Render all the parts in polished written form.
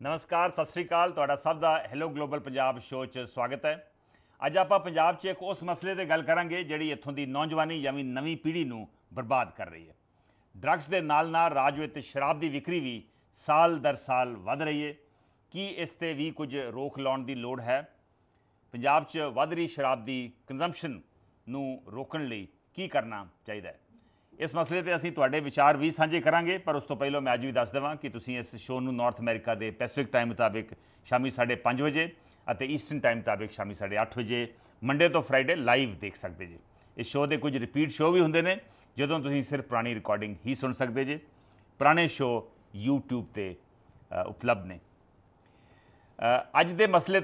नमस्कार, सत श्री अकाल। तुहाडा सब दा हैलो ग्लोबल पंजाब शो च स्वागत है। अज आपां पंजाब च एक उस मसले ते गल करांगे जिहड़ी इत्थों दी नौजवानी यानी नवीं पीढ़ी नूं बर्बाद कर रही है। ड्रग्स के नाल नाल राज विच शराब की विक्री भी साल दर साल वध रही है। की इस ते भी कुछ रोक लाउण दी लोड़ है? पंजाब च वध रही शराब की कंजम्पशन नूं रोकण लई की करना चाहिए है? इस मसले ते असीं तुहाडे विचार भी साझे करांगे, पर उस तो पहलों मैं अज भी दस देवां कि तुसीं इस शो नूं नॉर्थ अमेरिका के पैसिफिक टाइम मुताबिक शामी 5:30 बजे और ईस्टर्न टाइम मुताबिक शामी 8:30 बजे मंडे तो फ्राइडे लाइव देख सकते जे। इस शो के कुछ रिपीट शो भी होंगे ने जदों तुसीं सिर्फ पुरानी रिकॉर्डिंग ही सुन सकते जे। पुराने शो यूट्यूब पर उपलब्ध ने। अज दे मसले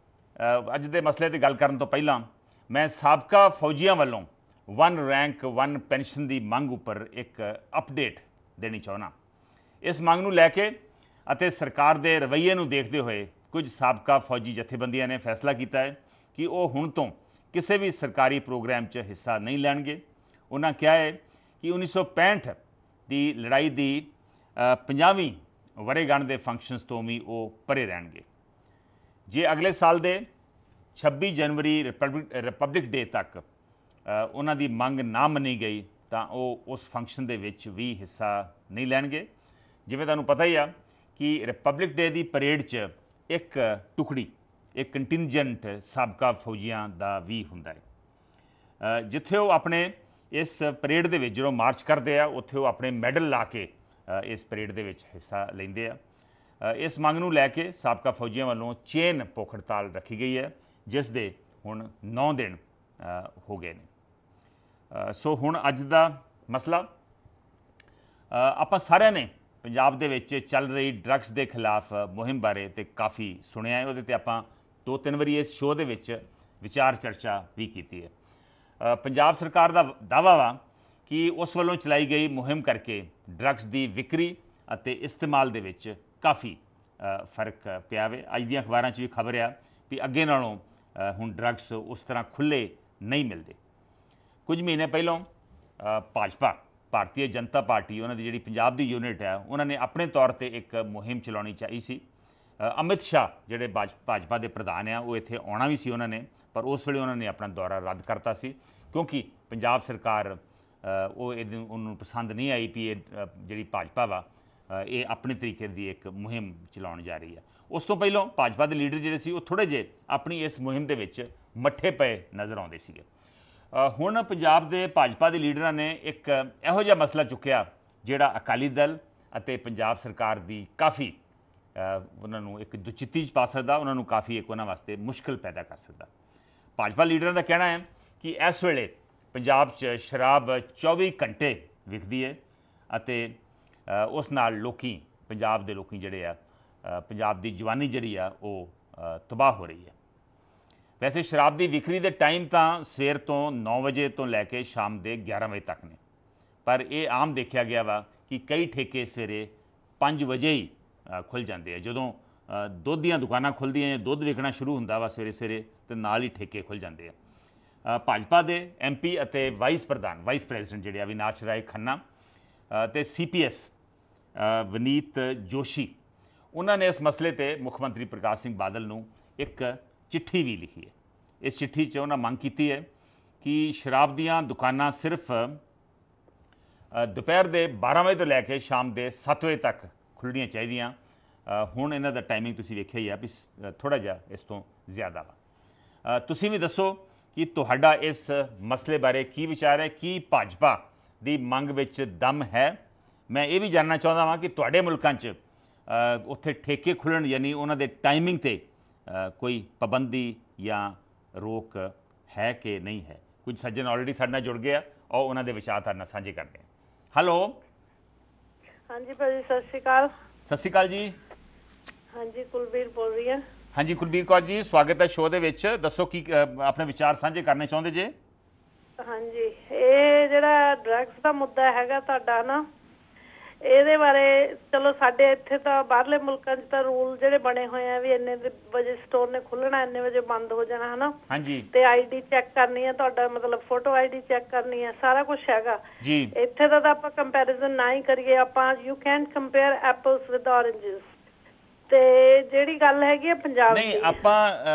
ते गल करन तो पहलां मैं साबका फौजियां वालों वन रैंक वन पेनशन की मंग उपर एक अपडेट देनी चाहना। इस मंग नूं लैके अते सरकार के रवैये नूं देखते हुए कुछ साबका फौजी जथेबंदियां ने फैसला किया है कि वो हुण तो किसी भी सरकारी प्रोग्राम च हिस्सा नहीं लैणगे। उन्होंने कहा है कि 1965 की लड़ाई की 50वीं वरेगंढ के फंक्शनस तो भी वो परे रहणगे। जे अगले साल के 26 जनवरी रिपब्लिक डे तक उन्हां दी मंग ना मनी गई तो वो उस फंक्शन दे विच भी हिस्सा नहीं लैणगे। जिवें तुहानूं पता ही आ कि रिपब्लिक डे की परेड च एक टुकड़ी एक कंटिंजेंट साबका फौजियां दा भी हुंदा है। जिथे वो अपने इस परेड दे विच जो मार्च करते हैं उत्थे वो अपने मैडल ला के इस परेड दे विच हिस्सा लैंदे आ। इस मंग नूं लैके साबका फौजियां वालों चेन भुख हड़ताल रखी गई है, जिस दे हुण 9 दिन हो गए ने। सो हुण अज दा मसला आपां सारिਆਂ ने पंजाब दे विच चल रही ड्रग्स के खिलाफ मुहिम बारे ते काफ़ी सुनिया है। उहदे ते आपां 2-3 वारी इस शो दे विच विचार चर्चा भी की है। पंजाब सरकार का दावा वा कि उस वालों चलाई गई मुहिम करके ड्रग्स की विक्री अते इस्तेमाल दे विच काफ़ी फर्क पिया वे। अज दी अखबारां च भी खबर आ भी अगे नालों हुण ड्रग्स उस तरह खुले नहीं मिलते। कुछ महीने पहलों भाजपा भारतीय जनता पार्टी उन्होंने जी पंजाब की यूनिट है उन्होंने अपने तौर पर एक मुहिम चलानी चाहिए सी। अमित शाह जोड़े भाजपा के प्रधान आ वो इत्थे आना भी सी उन्होंने, पर उस वेले उन्होंने अपना दौरा रद्द करता सी क्योंकि पंजाब सरकार वो उन्होंने पसंद नहीं आई भी ये जी भाजपा वा ये अपने तरीके की एक मुहिम चलाउण जा रही है। उस तो पहलों भाजपा के लीडर जिहड़े सी वो थोड़े जे अपनी इस मुहिम दे विच मट्ठे पे नज़र आउंदे सीगे। हुण पंजाब के भाजपा के लीडरां ने एक इहो जिहा मसला चुक्या जिहड़ा अकाली दल अते पंजाब सरकार की काफ़ी उन्होंने एक दुचित्ती च पा सकदा, उन्होंने काफ़ी एक उन्हां वास्ते मुश्किल पैदा कर सकदा। भाजपा लीडरां का कहना है कि इस वेले पंजाब च शराब 24 घंटे विकदी है अते उस नाल लोकी पंजाब के लोकी जिहड़े आ पंजाब की जवानी जिहड़ी आ वो तबाह हो रही है। वैसे शराब की विक्री के टाइम तो सवेर तो 9 बजे तो लैके शाम के 11 बजे तक ने, पर यह आम देखा गया वा कि कई ठेके सवेरे 5 बजे ही खुल जाते हैं। जदों दुध दीयां दुकानां खुलदियां या दुध विकना शुरू होंदा वा सवेरे सवेरे तो नाल ही ठेके खुल जाते हैं। भाजपा के MP अते वाइस प्रेजिडेंट जिहड़े अविनाश राय खन्ना ते CPS वनीत जोशी उन्होंने इस मसले पर मुख्यमंत्री प्रकाश सिंह बादल नूं एक चिट्ठी भी लिखी है। इस चिट्ठी च उन्होंने मंग की है कि शराब दीयां दुकानां सिर्फ दोपहर के 12 बजे तो लैके शाम के 7 बजे तक खुलनियां चाहिए। हुण इन्हां दा टाइमिंग तुसीं वेखिया ही आ भी थोड़ा जिहा इस तो ज़्यादा वा। तुसीं भी दसो कि तुहाडा इस मसले बारे की विचार है, की भाजपा की मंग विच दम है? मैं ये भी जानना चाहता वां कि तुहाडे मुल्कां च उत्थे ठेके खुलण यानी उन्हां दे टाइमिंग ते कोई पाबंदी या रोक है कि नहीं है? कुछ सज्जन ऑलरेडी साडे नाल जुड़ गए और उन्हां दे विचार तुहाडे नाल साझे करते हैं। हेलो, हाँ जी भाजी, सत श्री अकाल। सत श्री अकाल जी। हाँ जी, कुलबीर बोल रही है। हाँ जी, कुलबीर कौर जी, स्वागत है शो दे विच। दसो की अपने विचार साझे करने चाहुंदे जे? हाँ जी, ये जिहड़ा ड्रग्स का मुद्दा हैगा तुहाडा ना, ਇਹਦੇ ਬਾਰੇ ਚਲੋ ਸਾਡੇ ਇੱਥੇ ਤਾਂ ਬਾਹਰਲੇ ਮੁਲਕਾਂ 'ਚ ਤਾਂ ਰੂਲ ਜਿਹੜੇ ਬਣੇ ਹੋਏ ਆ ਵੀ ਇੰਨੇ ਵਜੇ ਸਟੋਰ ਨੇ ਖੁੱਲਣਾ, ਇੰਨੇ ਵਜੇ ਬੰਦ ਹੋ ਜਾਣਾ, ਹਨਾ। ਹਾਂਜੀ। ਤੇ ID ਚੈੱਕ ਕਰਨੀ ਹੈ ਤੁਹਾਡਾ, ਮਤਲਬ ਫੋਟੋ ID ਚੈੱਕ ਕਰਨੀ ਹੈ, ਸਾਰਾ ਕੁਝ ਹੈਗਾ ਜੀ। ਇੱਥੇ ਦਾ ਤਾਂ ਆਪਾਂ ਕੰਪੈਰੀਜ਼ਨ ਨਾ ਹੀ ਕਰੀਏ। ਆਪਾਂ you can't compare apples with oranges. ਤੇ ਜਿਹੜੀ ਗੱਲ ਹੈਗੀ ਆ ਪੰਜਾਬ नहीं ਦੀ आप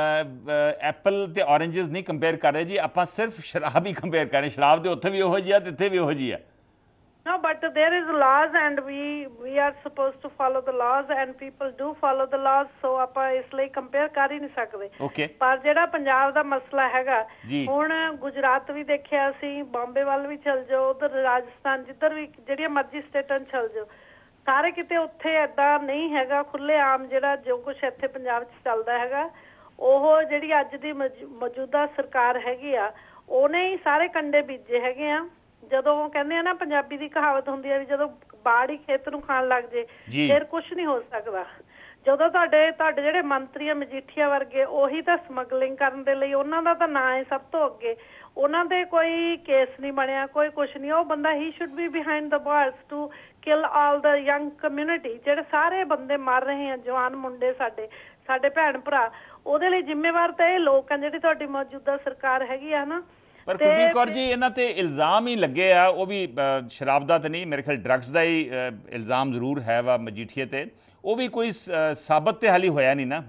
एप्पल ते ऑरेंजेस नहीं कंपेयर कर रहे जी, आप सिर्फ शराब ही कंपेयर कर रहे। शराब तो उत्थे भी उहो जी है ते इत्थे भी उहो जी है। No, but there is laws and we are supposed to follow the laws and people do follow the laws, so ਆਪਾਂ ਇਸ ਲਈ ਕੰਪੇਅਰ ਕਰ ਹੀ ਨਹੀਂ ਸਕਦੇ। ओके ਪਰ ਜਿਹੜਾ ਪੰਜਾਬ ਦਾ ਮਸਲਾ ਹੈਗਾ जी ਹੁਣ ਗੁਜਰਾਤ ਵੀ ਦੇਖਿਆ ਸੀ, ਬੰਬੇ ਵੱਲ ਵੀ ਚਲ ਜਾਓ, ਉਧਰ ਰਾਜਸਥਾਨ, ਜਿੱਧਰ ਵੀ ਜਿਹੜੀਆਂ ਮਰਜ਼ੀ ਸਟੇਟਾਂ ਚਲ ਜਾਓ, ਸਾਰੇ ਕਿਤੇ ਉੱਥੇ ਏਦਾਂ ਨਹੀਂ ਹੈਗਾ ਖੁੱਲੇ ਆਮ ਜਿਹੜਾ ਜੋ ਕੁਛ ਇੱਥੇ ਪੰਜਾਬ 'ਚ ਚੱਲਦਾ ਹੈਗਾ। ਉਹ ਜਿਹੜੀ ਅੱਜ ਦੀ ਮੌਜੂਦਾ ਸਰਕਾਰ ਹੈਗੀ ਆ ਉਹਨੇ ਹੀ ਸਾਰੇ ਕੰਡੇ ਬੀਜੇ ਹੈਗੇ ਆ। ਜਦੋਂ ਕਹਿੰਦੇ ਆ ਨਾ ਪੰਜਾਬੀ ਦੀ ਕਹਾਵਤ ਹੁੰਦੀ ਆ ਵੀ ਜਦੋਂ ਬਾੜ ਹੀ ਖੇਤ ਨੂੰ ਖਾਣ ਲੱਗ ਜੇ ਫਿਰ ਕੁਛ ਨਹੀਂ ਹੋ ਸਕਦਾ। ਜਦੋਂ ਤੁਹਾਡੇ ਜਿਹੜੇ ਮੰਤਰੀ ਆ ਮਜੀਠੀਆ ਵਰਗੇ ਉਹੀ ਤਾਂ ਸਮਗਲਿੰਗ ਕਰਨ ਦੇ ਲਈ ਉਹਨਾਂ ਦਾ ਤਾਂ ਨਾਂ ਹੈ ਸਭ ਤੋਂ ਅੱਗੇ, ਉਹਨਾਂ ਦੇ ਕੋਈ ਕੇਸ ਨਹੀਂ ਬਣਿਆ, ਕੋਈ ਕੁਛ ਨਹੀਂ। ਉਹ ਬੰਦਾ ਹੀ should be behind the bars to kill all the young community, ਜਿਹੜੇ ਸਾਰੇ ਬੰਦੇ ਮਰ ਰਹੇ ਆ, ਜਵਾਨ ਮੁੰਡੇ ਸਾਡੇ ਭੈਣ ਭਰਾ, ਉਹਦੇ ਲਈ ਜ਼ਿੰਮੇਵਾਰ ਤਾਂ ਇਹ ਲੋਕ ਆ ਜਿਹੜੀ ਤੁਹਾਡੀ ਮੌਜੂਦਾ ਸਰਕਾਰ ਹੈਗੀ ਆ ਨਾ। पर कुलदीप कौर जी इन्हां ते इल्ज़ाम ही लगे आ, वो भी शराब का तो नहीं, मेरे ख्याल ड्रग्स का ही इल्ज़ाम जरूर है वा मजीठीए ते, वो भी कोई साबित तो हाली होया नहीं ना।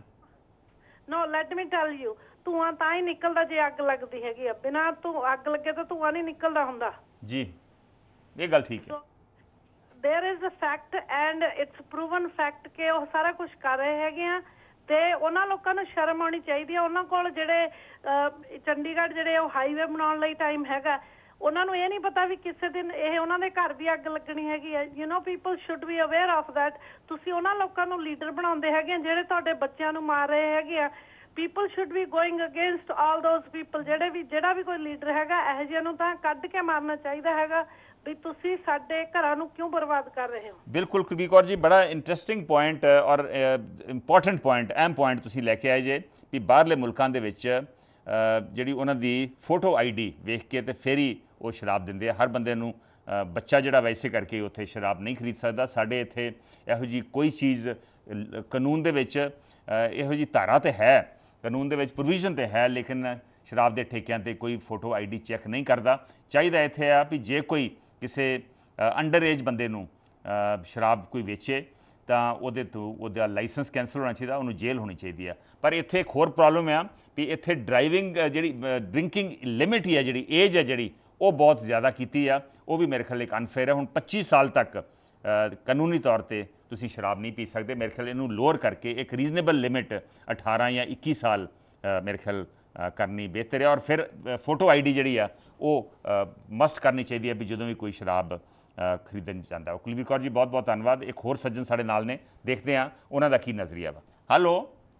No let me tell you, ਧੂਆਂ ਤਾਂ ਹੀ ਨਿਕਲਦਾ ਜੇ ਅੱਗ ਲੱਗਦੀ ਹੈਗੀ ਆ, ਬਿਨਾਂ ਅੱਗ ਲੱਗੇ ਤਾਂ ਧੂਆਂ ਨਹੀਂ ਨਿਕਲਦਾ ਹੁੰਦਾ ਜੀ। ਇਹ ਗੱਲ ਠੀਕ ਹੈ। There is a fact and it's proven fact कि ਉਹ ਸਾਰਾ ਕੁਝ ਕਰ ਰਹੇ ਹੈਗੇ ਆ ਤੇ ਉਹਨਾਂ ਲੋਕਾਂ ਨੂੰ ਸ਼ਰਮ ਆਉਣੀ ਚਾਹੀਦੀ ਆ। ਉਹਨਾਂ ਕੋਲ ਜਿਹੜੇ ਚੰਡੀਗੜ੍ਹ ਜਿਹੜੇ ਉਹ ਹਾਈਵੇ ਬਣਾਉਣ ਲਈ ਟਾਈਮ ਹੈਗਾ, ਉਹਨਾਂ ਨੂੰ ਇਹ ਨਹੀਂ ਪਤਾ ਵੀ ਕਿਸੇ ਦਿਨ ਇਹ ਉਹਨਾਂ ਦੇ ਘਰ ਵੀ ਅੱਗ ਲੱਗਣੀ ਹੈਗੀ ਹੈ। You know people should be aware of that. ਤੁਸੀਂ ਉਹਨਾਂ ਲੋਕਾਂ ਨੂੰ ਲੀਡਰ ਬਣਾਉਂਦੇ ਹੈਗੇ ਜਿਹੜੇ ਤੁਹਾਡੇ ਬੱਚਿਆਂ ਨੂੰ ਮਾਰ ਰਹੇ ਹੈਗੇ ਆ। People should be going against all those people. ਜਿਹੜਾ ਵੀ ਕੋਈ ਲੀਡਰ ਹੈਗਾ ਇਹੋ ਜਿਹਿਆਂ ਨੂੰ ਤਾਂ ਕੱਢ ਕੇ ਮਾਰਨਾ ਚਾਹੀਦਾ ਹੈਗਾ ਵੀ ਤੁਸੀਂ ਸਾਡੇ ਘਰਾਂ ਨੂੰ ਕਿਉਂ ਬਰਬਾਦ ਕਰ ਰਹੇ ਹੋ। ਬਿਲਕੁਲ ਕੁਲਦੀਪ ਕੌਰ ਜੀ, ਬੜਾ ਇੰਟਰਸਟਿੰਗ ਪੁਆਇੰਟ ਔਰ ਇੰਪੋਰਟੈਂਟ ਪੁਆਇੰਟ, ਅਹਿਮ ਪੁਆਇੰਟ ਤੁਸੀਂ ਲੈ ਕੇ ਆਏ ਜੇ ਵੀ ਬਾਹਰਲੇ ਮੁਲਕਾਂ ਦੇ ਵਿੱਚ ਜਿਹੜੀ ਉਹਨਾਂ ਦੀ ਫੋਟੋ ਆਈਡੀ ਵੇਖ ਕੇ ਤੇ ਫਿਰ ਹੀ ਉਹ ਸ਼ਰਾਬ ਦਿੰਦੇ ਆ। ਹਰ ਬੰਦੇ ਨੂੰ ਬੱਚਾ ਜਿਹੜਾ ਵੈਸੇ ਕਰਕੇ ਉੱਥੇ ਸ਼ਰਾਬ ਨਹੀਂ ਖਰੀਦ ਸਕਦਾ। ਸਾਡੇ ਇੱਥੇ ਇਹੋ ਜਿਹੀ ਕੋਈ ਚੀਜ਼ ਕਾਨੂੰਨ ਦੇ ਵਿੱਚ ਇਹੋ ਜਿਹੀ ਧਾਰਾ ਤੇ ਹੈ, ਕਾਨੂੰਨ ਦੇ ਵਿੱਚ ਪ੍ਰੋਵੀਜ਼ਨ ਤੇ ਹੈ, ਲੇਕਿਨ ਸ਼ਰਾਬ ਦੇ ਠੇਕਿਆਂ ਤੇ ਕੋਈ ਫੋਟੋ ਆਈਡੀ ਚੈੱਕ ਨਹੀਂ ਕਰਦਾ। ਚਾਹੀਦਾ ਇੱਥੇ ਆ ਵੀ ਜੇ ਕੋਈ ਕਿਸੇ ਅੰਡਰ ਏਜ ਬੰਦੇ ਨੂੰ ਸ਼ਰਾਬ ਕੋਈ ਵੇਚੇ ਤਾਂ ਉਹਦੇ ਤੋਂ ਉਹਦਾ ਲਾਇਸੈਂਸ ਕੈਂਸਲ ਹੋਣਾ ਚਾਹੀਦਾ, ਉਹਨੂੰ ਜੇਲ੍ਹ ਹੋਣੀ ਚਾਹੀਦੀ ਆ। ਪਰ ਇੱਥੇ ਇੱਕ ਹੋਰ ਪ੍ਰੋਬਲਮ ਆ ਵੀ ਇੱਥੇ ਡਰਾਈਵਿੰਗ ਜਿਹੜੀ ਡਰਿੰਕਿੰਗ ਲਿਮਿਟ ਹੀ ਆ, ਜਿਹੜੀ ਏਜ ਹੈ ਜਿਹੜੀ ਉਹ ਬਹੁਤ ਜ਼ਿਆਦਾ ਕੀਤੀ ਆ। ਉਹ ਵੀ ਮੇਰੇ ਖਿਆਲ ਇੱਕ ਅਨਫੇਅਰ ਹੈ। ਹੁਣ 25 ਸਾਲ ਤੱਕ ਕਾਨੂੰਨੀ ਤੌਰ ਤੇ ਤੁਸੀਂ ਸ਼ਰਾਬ ਨਹੀਂ ਪੀ ਸਕਦੇ। ਮੇਰੇ ਖਿਆਲ ਇਹਨੂੰ ਲੋਅਰ ਕਰਕੇ ਇੱਕ ਰੀਜ਼ਨੇਬਲ ਲਿਮਿਟ 18 ਜਾਂ 21 ਸਾਲ ਮੇਰੇ ਖਿਆਲ ਕਰਨੀ ਬਿਹਤਰ ਹੈ। ਔਰ ਫਿਰ ਫੋਟੋ ਆਈਡੀ ਜਿਹੜੀ ਆ ਉਹ ਮਸਟ ਕਰਨੀ ਚਾਹੀਦੀ ਹੈ ਵੀ ਜਦੋਂ ਵੀ ਕੋਈ ਸ਼ਰਾਬ ਖਰੀਦਣ ਜਾਂਦਾ। ਕੁਲਵੀਰ ਕੌਰ ਜੀ ਬਹੁਤ ਬਹੁਤ ਧੰਨਵਾਦ। ਇੱਕ ਹੋਰ ਸੱਜਣ ਸਾਡੇ ਨਾਲ ਨੇ, ਦੇਖਦੇ ਹਾਂ ਉਹਨਾਂ ਦਾ ਕੀ ਨਜ਼ਰੀਆ ਵਾ। ਹੈਲੋ,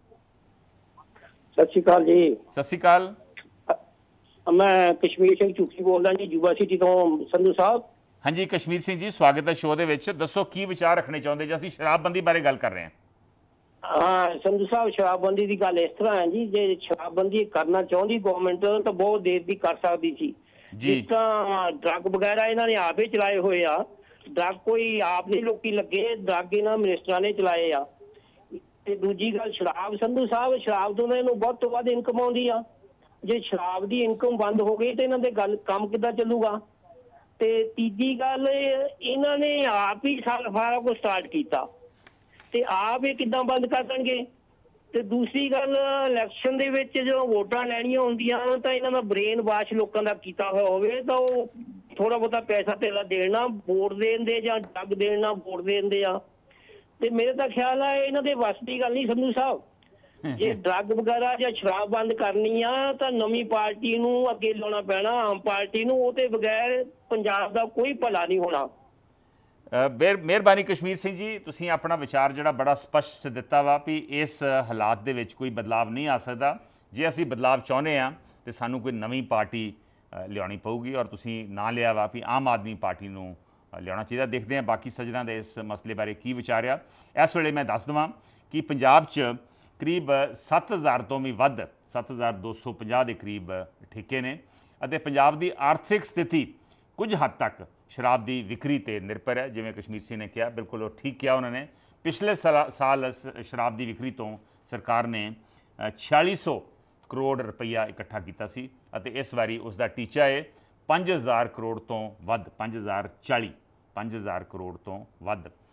ਸਤਿ ਸ਼੍ਰੀ ਅਕਾਲ ਜੀ। ਸਤਿ ਸ਼੍ਰੀ ਅਕਾਲ। ਮੈਂ ਕਸ਼ਮੀਰ ਸਿੰਘ ਚੁੱਕੀ ਬੋਲਦਾ ਜੀ, ਯੂਬਾ ਸਿਟੀ ਤੋਂ। ਸੰਧੂ ਸਾਹਿਬ, ਹਾਂਜੀ ਕਸ਼ਮੀਰ ਸਿੰਘ ਜੀ, ਸਵਾਗਤ ਹੈ ਸ਼ੋਅ ਦੇ ਵਿੱਚ। ਦੱਸੋ ਕੀ ਵਿਚਾਰ ਰੱਖਣੇ ਚਾਹੁੰਦੇ ਜੇ? ਅਸੀਂ ਸ਼ਰਾਬਬੰਦੀ ਬਾਰੇ ਗੱਲ ਕਰ ਰਹੇ ਹਾਂ। ਹਾਂ ਸੰਧੂ ਸਾਹਿਬ, ਸ਼ਰਾਬਬੰਦੀ ਦੀ ਗੱਲ ਇਸ ਤਰ੍ਹਾਂ ਹੈ ਜੀ, ਜੇ ਸ਼ਰਾਬਬੰਦੀ ਕਰਨਾ ਚਾਹੁੰਦੀ ਗਵਰਨਮੈਂਟ ਤਾਂ ਬਹੁਤ ਦੇਰ ਦੀ ਕਰ ਸਕਦੀ ਸੀ। ਜਿਸ ਤਰ੍ਹਾਂ ਡਰੱਗ ਵਗੈਰਾ ਇਹਨਾਂ ਨੇ ਆਪ ਹੀ ਚਲਾਏ ਹੋਏ ਆ। ਡਰੱਗ ਕੋਈ ਆਪ ਨਹੀਂ ਲੋਕੀ ਲੱਗੇ, ਡਰੱਗ ਇਹਨਾਂ ਮਿਨਿਸਟਰਾਂ ਨੇ ਚਲਾਏ ਆ। ਤੇ ਦੂਜੀ ਗੱਲ ਸ਼ਰਾਬ, ਸੰਧੂ ਸਾਹਿਬ, ਸ਼ਰਾਬ ਤੋਂ ਇਹਨੂੰ ਵੱਧ ਤੋਂ ਵੱਧ ਇਨਕਮ ਆਉਂਦੀ ਆ। ਜੇ ਸ਼ਰਾਬ ਦੀ ਇਨਕਮ ਬੰਦ ਹੋ ਗਈ ਤਾਂ ਇਹਨਾਂ ਦੇ ਗੱਲ ਕੰਮ ਕਿੱਦਾਂ ਚੱਲੂਗਾ? ਤੇ ਤੀਜੀ ਗੱਲ, ਇਹਨਾਂ ਨੇ ਆਪ ਹੀ ਸਾਰਾ ਕੁਝ ਸਟਾਰਟ ਕੀਤਾ ਤੇ ਆਪ ਇਹ ਕਿੱਦਾਂ ਬੰਦ ਕਰ ਦੇਣਗੇ? ਤੇ ਦੂਸਰੀ ਗੱਲ, ਇਲੈਕਸ਼ਨ ਦੇ ਵਿੱਚ ਜਦੋਂ ਵੋਟਾਂ ਲੈਣੀਆਂ ਹੁੰਦੀਆਂ ਤਾਂ ਇਹਨਾਂ ਦਾ ਬ੍ਰੇਨ ਵਾਸ਼ ਲੋਕਾਂ ਦਾ ਕੀਤਾ ਹੋਇਆ ਹੋਵੇ ਤਾਂ ਉਹ ਥੋੜਾ ਬਹੁਤਾ ਪੈਸਾ ਧੇਲਾ ਦੇਣਾ ਵੋਟ ਦੇਣ ਦੇ ਜਾਂ ਡਰੱਗ ਦੇਣ ਨਾਲ ਵੋਟ ਦੇਣ ਦੇ ਆ। ਤੇ ਮੇਰੇ ਤਾਂ ਖਿਆਲ ਆ ਇਹਨਾਂ ਦੇ ਵੱਸ ਦੀ ਗੱਲ ਨਹੀਂ ਸੰਧੂ ਸਾਹਿਬ। ਜੇ ਡਰੱਗ ਵਗੈਰਾ ਜਾਂ ਸ਼ਰਾਬ ਬੰਦ ਕਰਨੀ ਆ ਤਾਂ ਨਵੀਂ ਪਾਰਟੀ ਨੂੰ ਅੱਗੇ ਲਾਉਣਾ ਪੈਣਾ, ਆਮ ਪਾਰਟੀ ਨੂੰ। ਉਹਦੇ ਬਗੈਰ ਪੰਜਾਬ ਦਾ ਕੋਈ ਭਲਾ ਨਹੀਂ ਹੋਣਾ। ਮਿਹਰਬਾਨੀ ਕਸ਼ਮੀਰ ਸਿੰਘ ਜੀ, ਤੁਸੀਂ ਆਪਣਾ ਵਿਚਾਰ ਜਿਹੜਾ ਬੜਾ ਸਪਸ਼ਟ ਦਿੱਤਾ ਵਾ ਵੀ ਇਸ ਹਾਲਾਤ ਦੇ ਵਿੱਚ ਕੋਈ ਬਦਲਾਵ ਨਹੀਂ ਆ ਸਕਦਾ। ਜੇ ਅਸੀਂ ਬਦਲਾਵ ਚਾਹੁੰਦੇ ਹਾਂ ਤਾਂ ਸਾਨੂੰ ਕੋਈ ਨਵੀਂ ਪਾਰਟੀ ਲਿਆਉਣੀ ਪਊਗੀ ਔਰ ਤੁਸੀਂ ਨਾਂ ਲਿਆ ਵਾ ਵੀ ਆਮ ਆਦਮੀ ਪਾਰਟੀ ਨੂੰ ਲਿਆਉਣਾ ਚਾਹੀਦਾ। ਦੇਖਦੇ ਹਾਂ ਬਾਕੀ ਸੱਜਣਾਂ ਦੇ ਇਸ ਮਸਲੇ ਬਾਰੇ ਕੀ ਵਿਚਾਰ ਆ। ਇਸ ਵੇਲੇ ਮੈਂ ਦੱਸ ਦੇਵਾਂ ਕਿ ਪੰਜਾਬ 'ਚ ਕਰੀਬ 7000 ਤੋਂ ਵੀ ਵੱਧ 7250 ਦੇ ਕਰੀਬ ਠੇਕੇ ਨੇ ਅਤੇ ਪੰਜਾਬ ਦੀ ਆਰਥਿਕ ਸਥਿਤੀ ਕੁਝ ਹੱਦ ਤੱਕ ਸ਼ਰਾਬ ਦੀ ਵਿਕਰੀ ਤੇ ਨਿਰਭਰ ਹੈ। ਜਿਵੇਂ ਕਸ਼ਮੀਰ ਸਿੰਘ ਨੇ ਕਿਹਾ, ਬਿਲਕੁਲ ਉਹ ਠੀਕ ਕਿਹਾ ਉਹਨਾਂ ਨੇ। ਪਿਛਲੇ ਸਾਲ ਸ਼ਰਾਬ ਦੀ ਵਿਕਰੀ ਤੋਂ ਸਰਕਾਰ ਨੇ 4600 ਕਰੋੜ ਰੁਪਈਆ ਇਕੱਠਾ ਕੀਤਾ ਸੀ ਅਤੇ ਇਸ ਵਾਰੀ ਉਸ ਦਾ ਟੀਚਾ ਹੈ 5000 ਕਰੋੜ ਤੋਂ ਵੱਧ, 5040 5000 ਕਰੋੜ ਤੋਂ ਵੱਧ।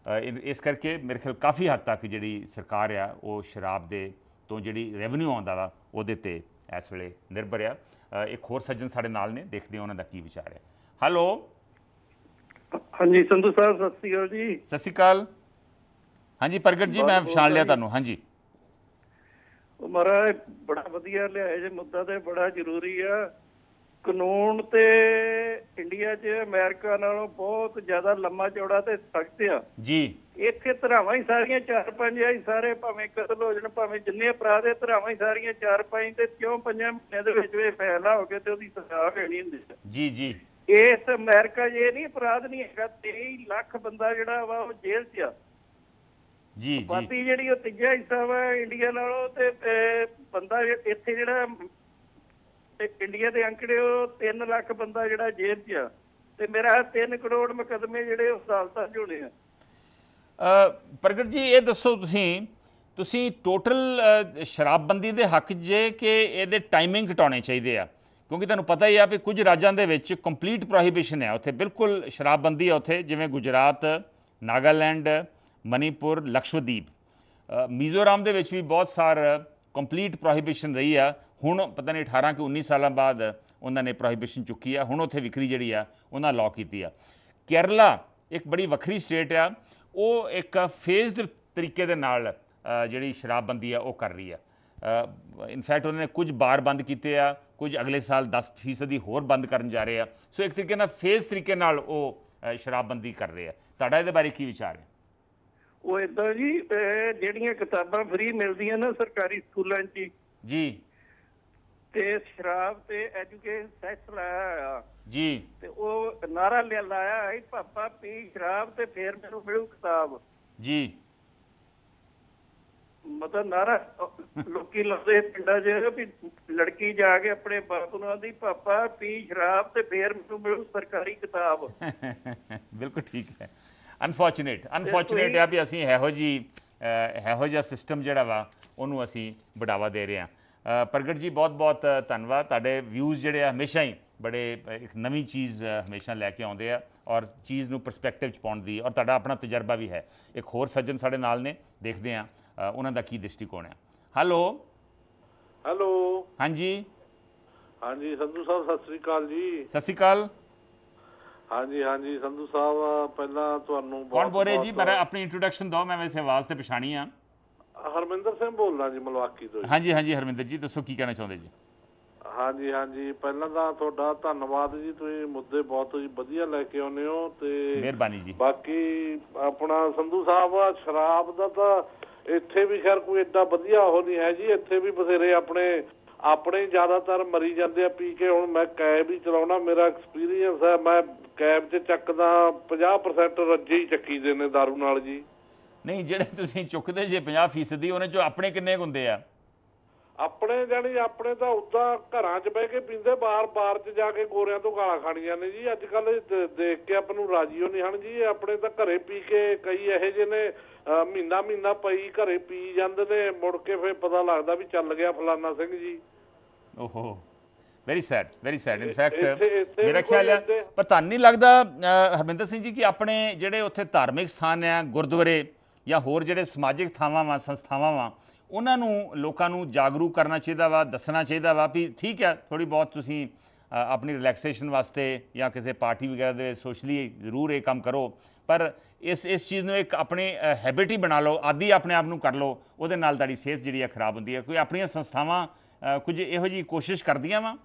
इस करके मेरे ख्याल काफ़ी हद तक जी सरकार आ वो शराब के तो जी रेवन्यू आता वा वो इस वे निर्भर आ। एक होर सज्जन साढ़े नाल ने, देखते हैं उन्होंने की विचार है। हेलो, हाँ जी संधू साहब सत श्री अकाल जी। सत श्री अकाल। हाँ जी प्रगट जी, मैं पछाण लिया तुहानू। हाँ जी महाराज बड़ा वधिया लिया जे मुद्दा ते बड़ा जरूरी आ। कानून ते इंडिया च अमेरिका नालों बहुत ज्यादा लम्मा चौड़ा ते सख्त आ जी। इत्थे धरावां ही सारियां 4-5 आ सारे, भावें कतल हो जाण भावें जिन्ने अपराध है धरावां ही सारियां 4-5 ते 4-5 महीने दे विच फैसला हो गया ते ओहदी सजा होनी हुंदी है। जी जी। इस अमेरिका ये नहीं अपराध नहीं हैगा, 23 लाख बंदा जिहड़ा वा ओह जेल च आ। जी जी। आबादी जिहड़ी ओह तीजा हिस्सा वा इंडिया नालों ते बंदा इत्थे जिहड़ा इंडिया के अंकड़े 3 लाख बंदा जिहड़ा जेल च आ ते मेरा 3 करोड़ मुकदमे जिहड़े अदालतां च होने आ। प्रगट जी ये दसो तुसी टोटल शराबबंदी के हक जे कि ये टाइमिंग घटाने चाहिए आ, क्योंकि तुहानू पता ही आ भी कुछ राज्यों के कंप्लीट प्रोहिबिशन है, उत्थे बिल्कुल शराबबंदी है उत्थे, जिवें गुजरात, नागालैंड, मणिपुर, लक्षद्वीप, मिजोराम के भी बहुत सार कंप्लीट प्रोहिबिशन रही है। हुण पता नहीं 18 कि 19 साल बाद उन्होंने प्रोहिबिशन चुकी है, हुण उत्थे विक्री जी उन्होंने लॉ की है। केरला एक बड़ी वक्री स्टेट आ, वो एक फेजड तरीके दे नाल जिहड़ी शराबबंदी है वो कर रही है। इनफैक्ट उन्होंने कुछ बार बंद किए आ, कुछ अगले साल 10% होर बंद करन जा रहे हैं। सो एक तरीके फेज तरीके नाल वो शराबबंदी कर रहे हैं। तुहाडा इहदे बारे की विचार है? वो इदां जी जिहड़ियां किताबां फ्री मिलदियां ना सरकारी स्कूलों च जी ते शराब ते एजुकेशन सैक्स लाया जी ते वो नारा लाया है पापा पी शराब ते फिर मैनू मिलू किताब जी। मतलब नारा लोकी लाते पिंडा च भी लड़की जाके अपने बाप नूं आंदी पापा पी शराब ते फिर मैनू मिलू सरकारी किताब। बिल्कुल ठीक है। अनफॉर्चुनेट है भी असीं इहो जिहा सिस्टम जिहड़ा वा उहनूं असीं बढ़ावा दे रहे हैं। प्रगट जी बहुत बहुत धन्नवाद, तुहाडे व्यूज़ जिहड़े आ हमेशा ही बड़े एक नवीं चीज़ हमेशा लैके आउंदे आ और चीज़ नूं परस्पैक्टिव च पाउण दी, और तुहाडा अपना तजर्बा भी है। एक होर सज्जन साडे नाल ने, देखते हैं उन्हां दा की दृष्टिकोण है। Hello hello. हाँ जी। हाँ जी संधू साहब सत श्री अकाल जी। सत श्री अकाल। हाँ जी संधू साहब पहला तुहानू कौन बोल रहे जी? मेरा अपनी इंट्रोडक्शन दो, मैं वैसे आवाज़ ते पछाणी हाँ। हरमिंदर सिंह बोलना जी मलवाकी तो। हाँ जी हरमिंदर जी दसो की कहना चाहुंदे जी? हाँ जी पहला तो तुहाडा धन्नवाद जी, तुसीं मुद्दे बहुत ही वधिया लैके आउंदे हो ते मेहरबानी जी। बाकी अपना संधू साहब शराब दा तां इत्थे भी खैर कोई एडा वधिया हो नहीं है जी, इत्थे भी बथेरे अपने ज़्यादातर मरी जाते हैं पी के। हुण मैं कैब ही चलाउणा, मेरा एक्सपीरियंस है, मैं कैब च चकदा 50% रज्जे ही चक्की दे ने दारू नाल जी। नहीं जिहड़े तुसीं चुकदे जे 50% उहने चों अपने किन्ने हुंदे आ? अपने जानी अपने तो उदा घरां च बह के पींदे, बार च जाके गोरियां तो गालां खाणियां ने जी। अजकल देख के आपां नूं राजी होनी हन जी। अपने तो घरे पी के कई इहो ਜਿਹੇ ने महीना पई घरे पी जांदे ने, मुड़ के फिर पता लगदा भी चल गया फलाना सिंह जी। ओहो वेरी सैड इनफैक्ट मेरा ख्याल है। पर तुहानूं नहीं लगदा हरमिंदर सिंह जी कि अपने ਜਿਹੜੇ ਉੱਥੇ ਧਾਰਮਿਕ ਸਥਾਨ ਆ, ਗੁਰਦੁਆਰੇ ਜਾਂ ਹੋਰ ਜਿਹੜੇ ਸਮਾਜਿਕ ਥਾਵਾਂ ਵਾ, ਸੰਸਥਾਵਾਂ ਵਾ, ਉਹਨਾਂ ਨੂੰ ਲੋਕਾਂ ਨੂੰ ਜਾਗਰੂਕ ਕਰਨਾ ਚਾਹੀਦਾ ਵਾ, ਦੱਸਣਾ ਚਾਹੀਦਾ ਵਾ ਵੀ ਠੀਕ ਹੈ ਥੋੜੀ ਬਹੁਤ ਤੁਸੀਂ ਆਪਣੀ ਰਿਲੈਕਸੇਸ਼ਨ ਵਾਸਤੇ ਜਾਂ ਕਿਸੇ ਪਾਰਟੀ ਵਗੈਰਾ ਦੇ ਸੋਸ਼ਲੀ ਜ਼ਰੂਰ ਇਹ ਕੰਮ ਕਰੋ, ਪਰ ਇਸ ਚੀਜ਼ ਨੂੰ ਇੱਕ ਆਪਣੇ ਹੈਬਿਟ ਹੀ ਬਣਾ ਲਓ, ਆਦੀ ਆਪਣੇ ਆਪ ਨੂੰ ਕਰ ਲਓ, ਉਹਦੇ ਨਾਲ ਤੁਹਾਡੀ ਸਿਹਤ ਜਿਹੜੀ ਆ ਖਰਾਬ ਹੁੰਦੀ ਹੈ। ਕੋਈ ਆਪਣੀਆਂ ਸੰਸਥਾਵਾਂ ਕੁਝ ਇਹੋ ਜਿਹੀ ਕੋਸ਼ਿਸ਼ ਕਰਦੀਆਂ ਵਾ?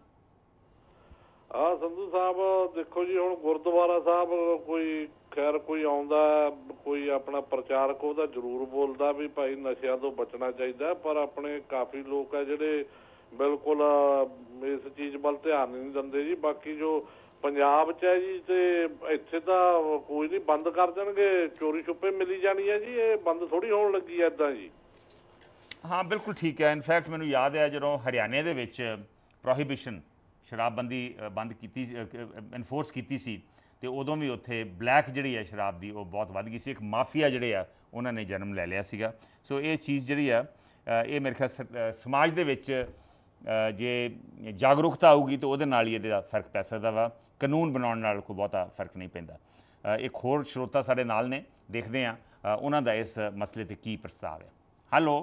हाँ संधू साहब देखो जी, हुण गुरुद्वारा साहब कोई खैर कोई आउंदा कोई अपना प्रचारक ਉਹਦਾ ਜ਼ਰੂਰ ਬੋਲਦਾ ਵੀ ਭਾਈ ਨਸ਼ਿਆਂ ਤੋਂ ਬਚਣਾ ਚਾਹੀਦਾ, ਪਰ ਆਪਣੇ ਕਾਫੀ ਲੋਕ ਆ ਜਿਹੜੇ ਬਿਲਕੁਲ ਇਸ ਚੀਜ਼ ਵੱਲ ਧਿਆਨ ਨਹੀਂ ਦਿੰਦੇ ਜੀ। ਬਾਕੀ ਜੋ ਪੰਜਾਬ 'ਚ ਹੈ ਜੀ ਤੇ ਇੱਥੇ ਤਾਂ ਕੋਈ ਨਹੀਂ, ਬੰਦ ਕਰ ਦੇਣਗੇ, ਚੋਰੀ ਛੁਪੇ ਮਿਲੀ ਜਾਣੀ ਹੈ ਜੀ, ਇਹ ਬੰਦ ਥੋੜੀ ਹੋਣ ਲੱਗੀ ਐ ਇੱਦਾਂ ਜੀ। ਹਾਂ ਬਿਲਕੁਲ ਠੀਕ ਹੈ। ਇਨਫੈਕਟ ਮੈਨੂੰ ਯਾਦ ਹੈ ਜਦੋਂ ਹਰਿਆਣੇ ਦੇ ਵਿੱਚ ਪ੍ਰੋਹਿਬਿਸ਼ਨ शराबबंदी बंद की इनफोर्स की सी तो उदों भी उत्थे ब्लैक जी है शराब की वो बहुत वध गई सी, एक माफिया जोड़े आ उन्होंने जन्म ले लिया सीगा। सो ये चीज़ जी ये मेरे ख्याल समाज दे विच जे जागरूकता आऊगी तो वो ही ये फर्क पै सकता वा, कानून बनाने नाल कोई बहुता फर्क नहीं पैंदा। एक होर श्रोता साडे नाल ने, देखते हैं उन्हां दा इस मसले ते की प्रस्ताव है। हेलो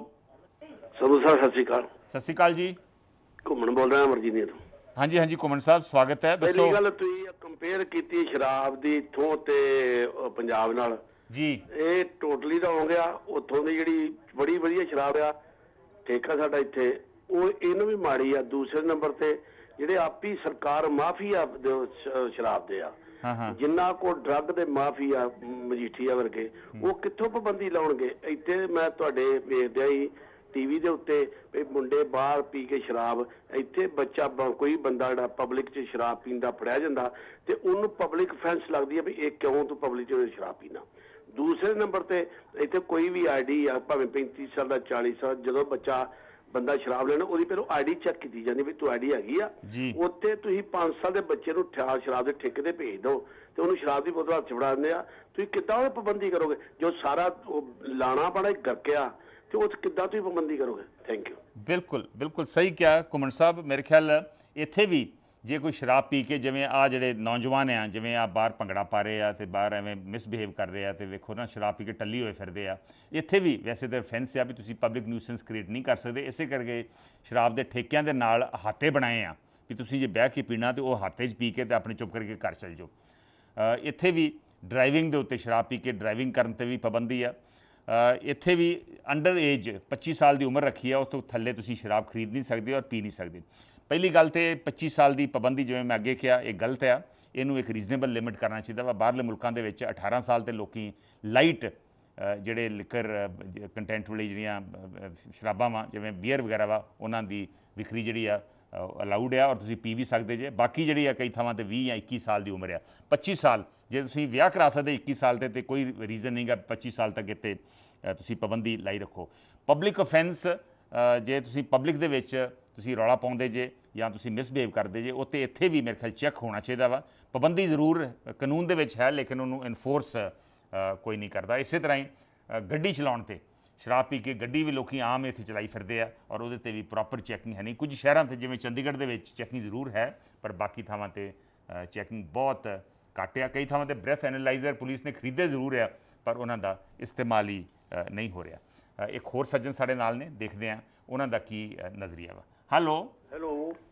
संधू साहब सत श्री अकाल। सत श्री अकाल जी। घुमन बोल रहा अमरजीत तो। हाँ जी हाँ जी घुमन साहब स्वागत है। पहली गल तुसीं कंपेयर कीती शराब दी इत्थों ते पंजाब नाल जी, ये टोटली तो हो गया। उत्थों की जिहड़ी बड़ी वधिया शराब आ ठेका साडा इत्थे ਉਹ ਇਹਨੂੰ ਵੀ ਮਾੜੀ ਆ। ਦੂਸਰੇ ਨੰਬਰ ਤੇ ਜਿਹੜੇ ਆਪੀ ਸਰਕਾਰ ਮਾਫੀਆ ਸ਼ਰਾਬ ਦੇ ਆ, ਜਿੰਨਾ ਕੋ ਡਰੱਗ ਦੇ ਮਾਫੀਆ ਮਜੀਠੀਆ ਵਰਗੇ, ਉਹ ਕਿੱਥੋਂ ਪਾਬੰਦੀ ਲਾਉਣਗੇ? ਇੱਥੇ ਮੈਂ ਤੁਹਾਡੇ ਵੇਖਦਿਆ ਹੀ ਟੀਵੀ ਦੇ ਉੱਤੇ ਵੀ ਮੁੰਡੇ ਬਾਹਰ ਪੀ ਕੇ ਸ਼ਰਾਬ, ਇੱਥੇ ਬੱਚਾ ਕੋਈ ਬੰਦਾ ਜਿਹੜਾ ਪਬਲਿਕ 'ਚ ਸ਼ਰਾਬ ਪੀਂਦਾ ਫੜਿਆ ਜਾਂਦਾ ਤੇ ਉਹਨੂੰ ਪਬਲਿਕ ਫੈਂਸ ਲੱਗਦੀ ਹੈ ਵੀ ਇਹ ਕਿਉਂ ਤੂੰ ਪਬਲਿਕ 'ਚ ਸ਼ਰਾਬ ਪੀਣਾ। ਦੂਸਰੇ ਨੰਬਰ ਤੇ ਇੱਥੇ ਕੋਈ ਵੀ ਆਈਡੀ ਆ, ਭਾਵੇਂ 35 ਸਾਲ ਦਾ 40 ਸਾਲ, ਜਦੋਂ ਬੱਚਾ ਬੰਦਾ ਸ਼ਰਾਬ ਲੈਣਾ ਉਹਦੀ ਪਹਿਲਾਂ ਆਈਡੀ ਚੈੱਕ ਕੀਤੀ ਜਾਂਦੀ ਵੀ ਤੂੰ ਆਈਡੀ ਹੈਗੀ ਆ। ਉੱਥੇ ਤੁਸੀਂ 5 ਸਾਲ ਦੇ ਬੱਚੇ ਨੂੰ ਸ਼ਰਾਬ ਦੇ ਠੇਕੇ ਤੇ ਭੇਜ ਦਿਓ ਤੇ ਉਹਨੂੰ ਸ਼ਰਾਬ ਦੀ ਬੋਤਲ ਹੱਥ 'ਚ ਫੜਾ ਦਿੰਦੇ ਆ। ਤੁਸੀਂ ਕਿੱਦਾਂ ਉਹ ਪਾਬੰਦੀ ਕਰੋਗੇ? ਜੋ ਸਾਰਾ ਲਾਣਾ ਬੜਾ ਗਰਕਿਆ ਤੇ ਉਹ ਕਿੱਦਾਂ ਤੁਸੀਂ ਪਾਬੰਦੀ ਕਰੋਗੇ? Thank you. बिल्कुल बिल्कुल सही क्या घुमन साहब, मेरे ख्याल इत्थे भी जे कोई शराब पी के जिवें आ जिहड़े नौजवान आ जिवें आ बाहर भंगड़ा पा रहे आ ते बाहर एवें मिसबिहेव कर रहे आ ते वेखो ना शराब पी के टल्ली होए फिरदे आ। इत्थे भी वैसे तो फैंस आ भी तुसीं पब्लिक न्यूसेंस क्रिएट नहीं कर सकते, इसे करके शराब के ठेकिਆਂ ਦੇ ਨਾਲ हाते बनाए आ भी तुसीं जे बह के पीना तो वह हाते 'च पी के ते अपने चुप करके घर चल जाओ। इत्थे भी ड्राइविंग दे उत्ते शराब पी के ड्राइविंग करन ते भी पाबंदी आ। इत्थे भी अंडर एज 25 साल की उम्र रखी है, उस तो थल्ले तुसीं शराब खरीद नहीं सकते और पी नहीं सकते। पहली गल तो 25 साल की पाबंदी जिवें मैं अगे कहा ये गलत है, इनू एक रीजनेबल लिमिट करना चाहिए वा। बाहरले मुल्कों के 18 साल तो लोग लाइट जिहड़े लिकर कंटेंट वाली जिहड़ियां शराबां वा जिवें बीयर वगैरह वा उन्हां दी विक्री जिहड़ी आ अलाउड है और तुसीं पी भी सकते जे। बाकी जिहड़ी आ कई थावां ते 20 या 21 साल की उम्र है। 25 साल जे तुसीं विआह करा सकते 21 साल ते कोई रीजन नहीं गा 25 साल तक इत्ते तुसीं पाबंदी लाई रखो। पब्लिक ऑफेंस जे तुसीं पब्लिक दे विच तुसीं रौला पाउंदे जे या तुसीं मिसबिहेव करदे जे उत्ते इत्थे भी मेरे ख्याल चैक होना चाहिए वा। पाबंदी जरूर कानून दे विच है लेकिन उन्होंने इनफोर्स कोई नहीं करता। इस तरह ही गड्डी चलाउण ते शराब पी के गड्डी भी लोग आम इत्थे चलाई फिरदे आ और उहदे ते भी प्रॉपर चैकिंग है नहीं। कुछ शहरां ते जिवें चंडीगढ़ दे विच चैकिंग जरूर है पर बाकी थावां ते चैकिंग बहुत घट आ। कई थावां ते ब्रैथ एनालाइजर पुलिस ने खरीदे जरूर है पर उन्हां दा इस्तेमाल ही नहीं हो रहा। एक होर सज्जन साडे नाल ने, देखते हैं उन्हां दा की नज़रिया वा। हेलो हेलो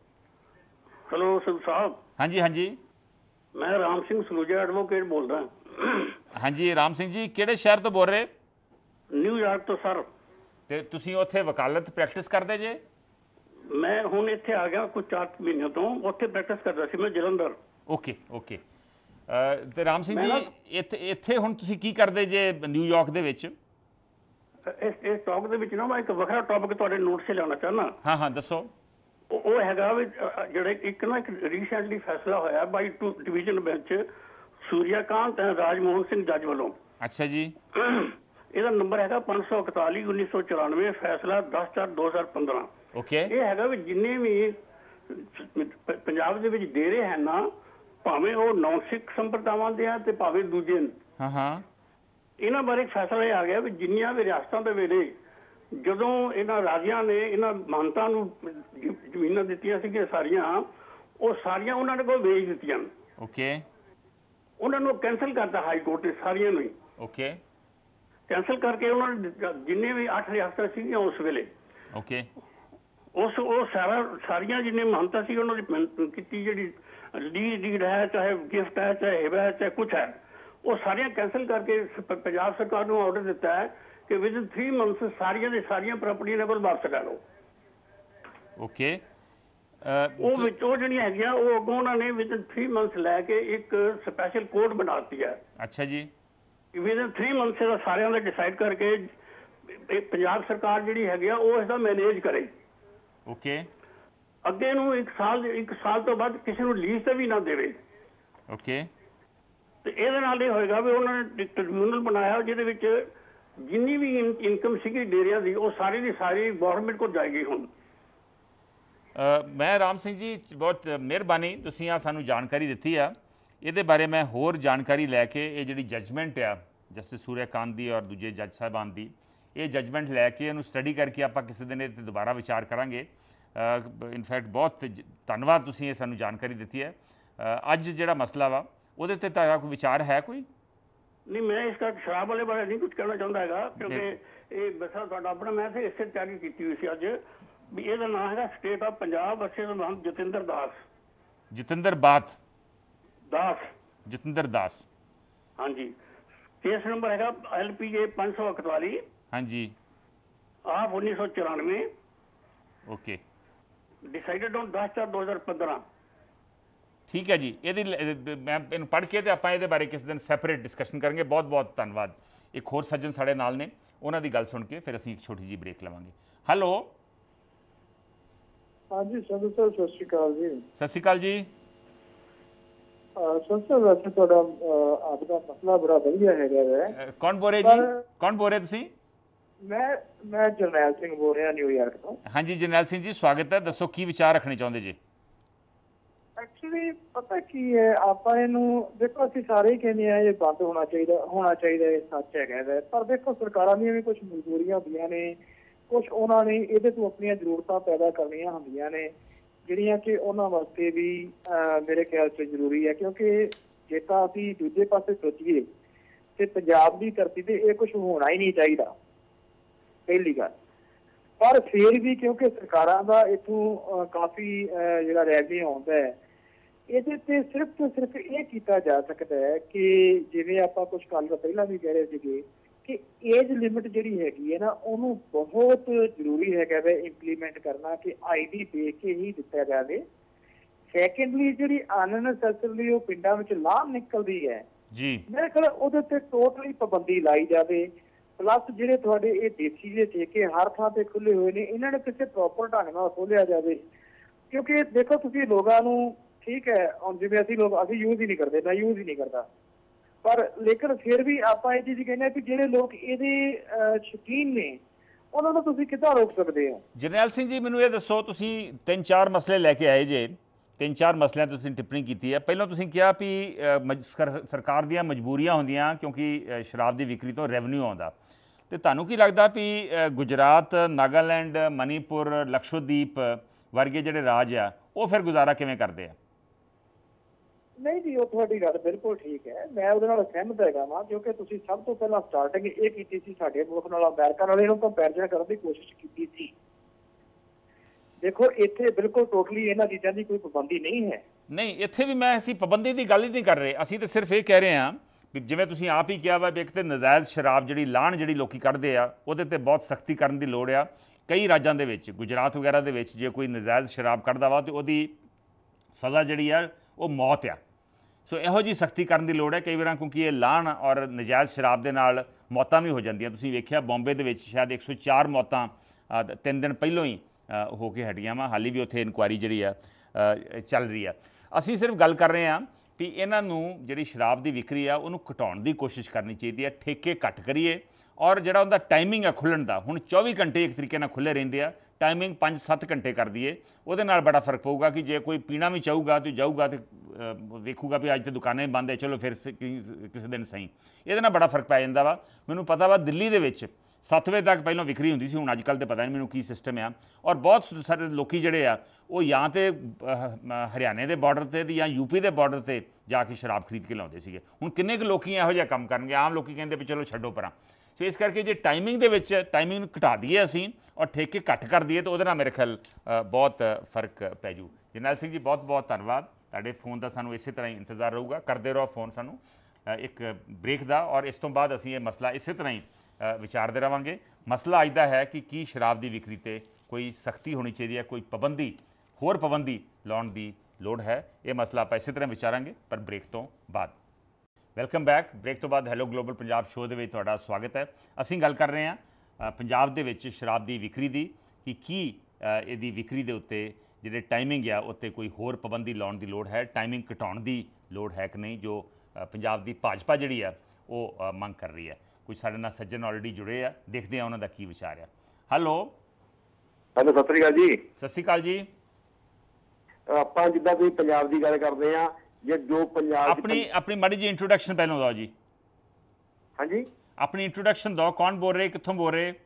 हेलो संधू साहब। हाँ जी हाँ जी, मैं राम सिंह सलूजा एडवोकेट बोल रहा। हाँ जी राम सिंह जी, किहड़े शहर तो बोल रहे? न्यूयॉर्क तो सर। ते तुसीं उत्थे वकालत प्रैक्टिस करदे जे? मैं हुण इत्थे आ गया कुछ 4 महीने तो, उत्थे प्रैक्टिस करदा सी मैं जलंधर। Okay okay. ते राम सिंह जी इत्थे हुण तुसीं की करदे जे न्यूयॉर्क दे विच? इस टॉक दे विच ना मैं एक वखरा टॉपिक तुहाडे नोट से लाना चाहना। हाँ हाँ दसो। ਉਹ ਹੈਗਾ ਵੀ ਜਿਹੜੇ ਇੱਕ ਰੀਸੈਂਟਲੀ ਫੈਸਲਾ ਹੋਇਆ by 2 division bench Suryakant Rajmohan Singh ਜੱਜ ਵੱਲੋਂ। ਅੱਛਾ ਜੀ। ਇਹਦਾ ਨੰਬਰ ਹੈਗਾ 541 1994 ਫੈਸਲਾ 10/4/2015। ਓਕੇ। ਇਹ ਹੈਗਾ ਵੀ ਜਿੰਨੇ ਵੀ ਪੰਜਾਬ ਦੇ ਵਿੱਚ ਡੇਰੇ ਹਨ ਨਾ, ਭਾਵੇਂ ਉਹ ਨੌਨ ਸਿੱਖ ਸੰਪਰਦਾਵਾਂ ਦੇ ਆ ਤੇ ਭਾਵੇਂ ਦੂਜੇ ਨੇ, ਹਾਂ ਹਾਂ, ਇਹਨਾਂ ਬਾਰੇ ਫੈਸਲਾ ਇਹ ਆ ਗਿਆ ਵੀ ਜਿੰਨੀਆਂ ਵੀ ਰਿਆਸਤਾਂ ਦੇ ਵੇਲੇ ਜਦੋਂ ਇਹਨਾਂ ਰਾਜਿਆਂ ਨੇ ਇਹਨਾਂ ਮਾਨਤਾ ਨੂੰ ਜ਼ਮੀਨਾਂ ਦਿੱਤੀਆਂ ਸੀਗੀਆਂ ਸਾਰੀਆਂ, ਉਹ ਸਾਰੀਆਂ ਉਹਨਾਂ ਨੇ ਕੋਲ ਵੇਚ ਦਿੱਤੀਆਂ। ਓਕੇ। ਉਹਨਾਂ ਨੂੰ ਕੈਂਸਲ ਕਰਤਾ ਹਾਈ ਕੋਰਟ ਨੇ ਸਾਰੀਆਂ ਨੂੰ ਹੀ। ਓਕੇ। ਕੈਂਸਲ ਕਰਕੇ ਉਹਨਾਂ ਨੇ ਜਿੰਨੇ ਵੀ 8 ਰਿਆਸਤਾਂ ਸੀਗੀਆਂ ਉਸ ਵੇਲੇ, ਓਕੇ, ਉਹ ਸਾਰੀਆਂ ਜਿੰਨੇ ਮਾਨਤਾ ਸੀ ਉਹਨਾਂ ਦੀ ਕੀਤੀ, ਜਿਹੜੀ ਡੀਡ ਹੈ ਚਾਹੇ ਗਿਫਟ ਹੈ ਚਾਹੇ ਹਿਬਾ ਹੈ ਚਾਹੇ ਕੁਛ ਹੈ, ਉਹ ਸਾਰੀਆਂ ਕੈਂਸਲ ਕਰਕੇ ਪੰਜਾਬ ਸਰਕਾਰ ਨੂੰ ਆਰਡਰ ਦਿੱਤਾ ਹੈ ਕਿ ਵਿਦਿਨ 3 ਮੰਥਸ ਸਾਰੀਆਂ ਦੇ ਸਾਰੀਆਂ ਪ੍ਰਾਪਰਟੀਆਂ ਇਹਨਾਂ ਕੋਲ ਵਾਪਸ ਕਰ ਲਓ। ਓਕੇ। ਉਹ ਜਿਹੜੀਆਂ ਹੈਗੀਆਂ ਉਹ ਅੱਗੋਂ ਉਹਨਾਂ ਨੇ ਵਿਦਿਨ 3 ਮੰਥਸ ਲੈ ਕੇ ਇੱਕ ਸਪੈਸ਼ਲ ਕੋਰਟ ਬਣਾ ਦਿੱਤੀ ਹੈ। ਅੱਛਾ ਜੀ। ਵਿਦਿਨ 3 ਮੰਥਸ ਦਾ ਸਾਰਿਆਂ ਦਾ ਡਿਸਾਈਡ ਕਰਕੇ ਪੰਜਾਬ ਸਰਕਾਰ ਜਿਹੜੀ ਹੈਗੀ ਆ ਉਹ ਇਸਦਾ ਮੈਨੇਜ ਕਰੇ। ਓਕੇ। ਅੱਗੇ ਨੂੰ 1 ਸਾਲ ਤੋਂ ਬਾਅਦ ਕਿਸੇ ਨੂੰ ਲੀਜ਼ ਤੇ ਵੀ ਨਾ ਦੇਵੇ। ਓਕੇ। ਤੇ ਇਹਦੇ ਨਾਲ ਇਹ ਹੋਏਗਾ ਵੀ ਉਹਨਾਂ ਨੇ ਇੱਕ ਟ੍ਰਿਬਿਊਨਲ ਬਣਾਇਆ ਜਿਹਦੇ ਵਿੱਚ ਜਿੰਨੀ ਵੀ ਇਨਕਮ ਸੀਗੀ ਡੇਰਿਆਂ ਦੀ ਉਹ ਸਾਰੀ ਦੀ ਸਾਰੀ ਗਵਰਨਮੈਂਟ ਕੋਲ ਜਾਏਗੀ। ਹੁਣ मैं राम सिंह जी बहुत मेहरबानी तुसीं आ सानू जानकारी दित्ती आ। ਇਹਦੇ बारे मैं होर जानकारी लैके ये जिहड़ी जजमेंट आ जस्टिस सूर्यकांत दी और दूजे जज साहबान दी, ये जजमेंट लैके इहनूं स्टडी करके आपां किसी दिन इह ते दोबारा विचार करांगे। इनफैक्ट बहुत धन्नवाद तुसीं ये सानू जानकारी दित्ती है। अज जिहड़ा मसला वा ਉਹਦੇ ਤੇ ਤੁਹਾਡਾ ਕੋਈ ਵਿਚਾਰ ਹੈ? ਕੋਈ नहीं मैं इस करके शराब वाले बारे नहीं कुछ कहना चाहता है क्योंकि ये बसा ਤੁਹਾਡਾ ਆਪਣਾ मैं तो इससे ਤਿਆਰੀ ਕੀਤੀ ਹੋਈ ਸੀ ਅੱਜ ਵੀ ਇਹਦਾ ਨਾਮ ਹੈਗਾ ਸਟੇਟ ਆਫ ਪੰਜਾਬ ਅਸੀਂ ਦਾ ਨਾਮ ਜਤਿੰਦਰ ਦਾਸ ਜਤਿੰਦਰ ਦਾਸ ਹਾਂਜੀ ਕੇਸ ਨੰਬਰ ਹੈਗਾ LPJ 541 ਹਾਂਜੀ ਆਪ 1994 ਓਕੇ डिसाइडेड ऑन 10/4/2015 ठीक है जी ये मैं इन पढ़ के तो आप ये बारे किसी दिन सैपरेट डिस्कशन करेंगे बहुत बहुत धन्यवाद एक होर सज्जन साढ़े नाल ने उन्हों की गल सुन के फिर असीं एक छोटी जी ब्रेक लवांगे हेलो हाँ जी संधू सर सत श्री अकाल जी सत श्री अकाल जी संधू सर वैसे थोड़ा आपका मसला बड़ा बढ़िया है कौन बोल रहे जी कौन बोल रहे तुसीं मैं जरनैल सिंह बोल रहा न्यूयॉर्क तो हाँ जी जरनैल सिंह जी स्वागत है दसो की विचार रखने चाहते जी एक्चुअली पता की है आप देखो असं सारे ही कहने ये बंद होना चाहिए सच है पर देखो सरकारों दी भी कुछ मजबूरियां होंदियां ने कुछ उन्होंने ये तो अपन जरूरतां पैदा करनियां होंदियां ने जिहड़ियां कि उन्हां वास्ते भी मेरे ख्याल से जरूरी है क्योंकि जे तां असीं दूजे पासे सोचीए तो पंजाब की धरती ते ये कुछ होना ही नहीं चाहिए पहली गल पर फिर भी क्योंकि सरकारों का इतों काफ़ी जो रेवन्यू आता है ये सिर्फ तो सिर्फ ये किया जा सकता है कि जिवें आप कुछ कल पहला भी कह रहे थे कि एज लिमिट जी हैगी है ना उन्होंने बहुत जरूरी है इंप्लीमेंट करना कि ID दे के ही दिता जाए सैकेंडली जी अननेसैसरली वो पिंडों में लाभ निकलती है जी मेरे ख्याल वो टोटली पाबंदी लाई जाए प्लस ਜਿਹੜੇ ਤੁਹਾਡੇ ਇਹ ਦੇਸੀ ਜਿਹੇ ਠੇਕੇ ਹਰ ਥਾਂ ਤੇ ਖੁੱਲੇ ਹੋਏ ਨੇ ਇਹਨਾਂ ਨੂੰ ਕਿਸੇ ਪ੍ਰੋਪਰ ਢੰਗ ਨਾਲ ਖੋਲਿਆ ਜਾਵੇ ਕਿਉਂਕਿ ਦੇਖੋ ਤੁਸੀਂ ਲੋਕਾਂ ਨੂੰ ਠੀਕ ਹੈ ਹੁਣ ਜਿਵੇਂ ਅਸੀਂ ਯੂਜ਼ ਹੀ ਨਹੀਂ ਕਰਦੇ ਮੈਂ ਯੂਜ਼ ਹੀ ਨਹੀਂ ਕਰਦਾ ਪਰ ਲੇਕਿਨ ਫਿਰ ਵੀ ਆਪਾਂ ਇਹ ਚੀਜ਼ ਕਹਿੰਦੇ ਕਿ ਜਿਹੜੇ ਲੋਕ ਇਹਦੇ ਸ਼ੌਕੀਨ ਨੇ ਉਹਨਾਂ ਨੂੰ ਤੁਸੀਂ ਕਿੱਦਾਂ ਰੋਕ ਸਕਦੇ ਹੋ ਜਰਨੈਲ ਸਿੰਘ ਜੀ ਮੈਨੂੰ ਇਹ ਦੱਸੋ ਤੁਸੀਂ 3-4 ਮਸਲੇ ਲੈ ਕੇ ਆਏ ਜੇ 3-4 ਮਸਲਿਆਂ ਤੇ ਤੁਸੀਂ ਟਿੱਪਣੀ ਕੀਤੀ ਹੈ ਪਹਿਲਾਂ ਤੁਸੀਂ ਕਿਹਾ ਵੀ ਸਰਕਾਰ ਦੀਆਂ ਮਜਬੂਰੀਆਂ ਹੁੰਦੀਆਂ ਕਿਉਂਕਿ ਸ਼ਰਾਬ ਦੀ ਵਿਕਰੀ ਤੋਂ ਰੈਵਨਿਊ ਆਉਂਦਾ ਤੇ ਤੁਹਾਨੂੰ ਕੀ ਲੱਗਦਾ ਵੀ ਗੁਜਰਾਤ ਨਾਗਾਲੈਂਡ ਮਨੀਪੁਰ ਲਕਸ਼ਦ੍ਵੀਪ ਵਰਗੇ ਜਿਹੜੇ ਰਾਜ ਆ ਉਹ ਫਿਰ ਗੁਜ਼ਾਰਾ ਕਿਵੇਂ ਕਰਦੇ ਆ नहीं जी वो थोड़ी गल बिल्कुल ठीक है मैं वो सहमत है वा क्योंकि तुसीं सब तो पहला स्टार्टिंग ये की सी साडे मुल्क नाल अमेरिका नाल इहनूं कंपैरिजन करने की कोशिश की सी देखो इत्थे बिल्कुल टोटली इन्हां चीज़ां दी कोई पाबंदी नहीं है नहीं इत्थे भी मैं असीं पाबंदी की गल ही नहीं कर रहे असीं तो सिर्फ ये कह रहे हैं भी जिवें तुसीं आप ही कहा वा भी एक तो नजायज़ शराब जिहड़ी लाहण जिहड़ी लोकी कढदे आ उहदे ते बहुत सख्ती करन दी लोड़ आ कई राज्यां दे विच गुजरात वगैरह दे विच जे कोई नजायज़ शराब कढदा वा तो उहदी सज़ा जिहड़ी आ वो मौत आ सो इहो जी सख्ती करन दी लोड़ है कई बार क्योंकि ये लाहण और नजायज़ शराब दे नाल मौतां भी हो जांदियां तुसीं वेखिया बॉम्बे दे विच शायद 104 मौतां 3 दिन पहलों ही हो के हटियां वा हाली भी उत्थे इनकुआरी जिहड़ी आ चल रही है असीं सिर्फ गल कर रहे हैं भी इन्हां नूं जिहड़ी शराब की विक्री आ उहनूं घटाउण दी कोशिश करनी चाहिए है ठेके घट करिए और जिहड़ा उहदा टाइमिंग है खुल्लण दा हुण 24 घंटे एक तरीके नाल खुले रहिंदे आ टाइमिंग 5-7 घंटे कर दीए उहदे नाल बड़ा फर्क पऊगा कि जे कोई पीना भी चाहूगा तो जाऊगा तो वेखूगा भी अज तो दुकानें बंद है चलो फिर किसी दिन सही ये बड़ा फर्क पै जाता वा मैनूं पता वा दिल्ली दे विच 7 बजे तक पहलों विक्री होंदी सी हुण अजकल तो पता नहीं मैनूं की सिस्टम आ और बहुत सारे लोकी जिहड़े आ वो या तो हरियाणे के बॉर्डर से या यूपी के बॉर्डर से जाके शराब खरीद के लाते सीगे हुण किन्ने क लोकी इहो जिहा काम करनगे आम लोकी कहंदे भी चलो छड्डो परां सो इस करके जे टाइमिंग दे विच टाइमिंग घटा दईए असीं और ठेके घट कर दईए तो उहदे नाल मेरे ख्याल बहुत फर्क पै जू जरनैल सिंह जी बहुत बहुत धन्नवाद तुहाडे फोन का सानूं इसे तरह ही इंतजार रहूगा करते रहो फोन सानूं एक ब्रेक का और इस तो बाद असीं ये मसला इसे तरह ही विचारते रहांगे मसला अज दा है कि की शराब की विक्री ते कोई सख्ती होनी चाहिए है कोई पाबंदी होर पाबंदी लाउण दी लोड़ है ये मसला आप इसे तरह विचारांगे पर ब्रेक तो बाद वेलकम बैक ब्रेक तो बाद हैलो ग्लोबल पंजाब शो दे विच तुहाडा स्वागत है असीं गल कर रहे हैं पंजाब दे विच शराब की विक्री की कि इहदी विक्री दे उत्ते जिहड़े टाइमिंग आ उत्ते कोई होर पाबंदी लाउण दी लोड़ है टाइमिंग घटाउण दी लोड़ है कि नहीं जो पंजाब की भाजपा जिहड़ी आ वो मंग कर रही है कुछ साडे नाल सज्जन ऑलरेडी जुड़े आ देखते हैं उन्हां दा की विचार है हैलो हेलो सत श्री अकाल जी सत श्री अकाल जी ਆਪਾਂ ਜਿੱਦਾਂ ਤੁਸੀਂ ਪੰਜਾਬ ਦੀ ਗੱਲ ਕਰਦੇ ਆ ਜੇ ਜੋ ਪੰਜਾਬ अपनी माड़ी जी इंट्रोडक्शन पहलों दो जी हाँ जी अपनी इंट्रोडक्शन दो कौन बोल रहे कित्थों बोल रहे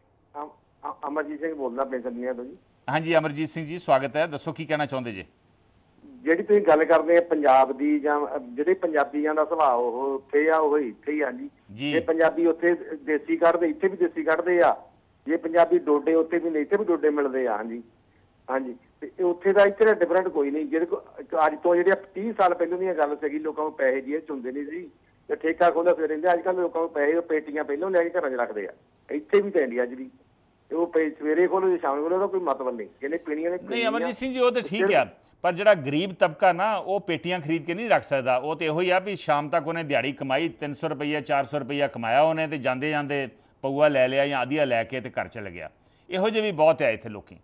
अमरजीत सिंह बोलना पिंड संनिया तो जी हाँ जी अमरजीत सिंह जी स्वागत है दसो की कहना चाहते जी ਜਿਹੜੀ ਤੁਸੀਂ ਗੱਲ ਕਰਦੇ ਆ ਪੰਜਾਬ ਦੀ ਜਾਂ ਜਿਹੜੇ ਪੰਜਾਬੀਆਂ ਦਾ ਸੁਭਾਅ ਉਹ ਉੱਥੇ ਆ ਉਹ ਇੱਥੇ ਹੀ ਆ ਜੀ। ਜੇ ਪੰਜਾਬੀ ਉੱਥੇ ਦੇਸੀ ਕੱਢਦੇ ਇੱਥੇ ਵੀ ਦੇਸੀ ਕੱਢਦੇ ਆ, ਜੇ ਪੰਜਾਬੀ ਡੋਡੇ ਉੱਥੇ ਵੀ ਇੱਥੇ ਵੀ ਡੋਡੇ ਮਿਲਦੇ ਆ। ਹਾਂਜੀ ਹਾਂਜੀ, ਤੇ ਉੱਥੇ ਦਾ ਇੱਥੇ ਦਾ ਡਿਫਰੈਂਟ ਕੋਈ ਨਹੀਂ। ਜਿਹੜੇ ਅੱਜ ਤੋਂ ਜਿਹੜੇ 30 ਸਾਲ ਪਹਿਲਾਂ ਦੀਆਂ ਗੱਲ ਸੀਗੀ, ਲੋਕਾਂ ਨੂੰ ਪੈਸੇ ਜੇਬ 'ਚ ਹੁੰਦੇ ਨਹੀਂ ਸੀ ਤੇ ਠੇਕਾ ਖੋਲ੍ਹਿਆ ਫਿਰ ਰਹਿੰਦੇ। ਅੱਜ ਕੱਲ੍ਹ ਲੋਕਾਂ ਨੂੰ ਪੈਸੇ ਪੇਟੀਆਂ ਪਹਿਲਾਂ ਲੈ ਕੇ ਘਰਾਂ 'ਚ ਰੱਖਦੇ ਆ। ਇੱਥੇ ਵੀ ਤਾਂ ਇੰਡੀਆ 'ਚ ਵੀ ਉਹ ਸਵੇਰੇ ਖੋਲ੍ਹੋ ਜਾਂ ਸ਼ਾਮ ਖੋਲ੍ਹੋ, ਉਹਦਾ ਕੋਈ ਮਤਲਬ ਨਹੀਂ। ਜਿਹਨੇ ਪੀਣੀਆਂ ਨੇ ਨਹੀਂ ਅਮਰਜੀਤ ਸਿੰਘ ਜੀ, ਉਹ ਤਾਂ ਠੀਕ ਆ, ਪਰ ਜਿਹੜਾ ਗਰੀਬ ਤਬਕਾ ਨਾ ਉਹ ਪੇਟੀਆਂ ਖਰੀਦ ਕੇ ਨਹੀਂ ਰੱਖ ਸਕਦਾ। ਉਹ ਤਾਂ ਇਹੋ ਹੀ ਆ ਵੀ ਸ਼ਾਮ ਤੱਕ ਉਹਨੇ ਦਿਹਾੜੀ ਕਮਾਈ 300 ਰੁਪਈਆ 400 ਰੁਪਈਆ ਕਮਾਇਆ ਉਹਨੇ, ਤੇ ਜਾਂਦੇ ਜਾਂਦੇ ਪਊਆ ਲੈ ਲਿਆ ਜਾਂ ਆਧੀਆ ਲੈ ਕੇ ਤੇ ਘਰ ਚਲੇ ਗਿਆ। ਇਹੋ ਜਿਹੇ ਵੀ ਬਹੁਤ ਆ ਇੱਥੇ ਲੋਕੀ।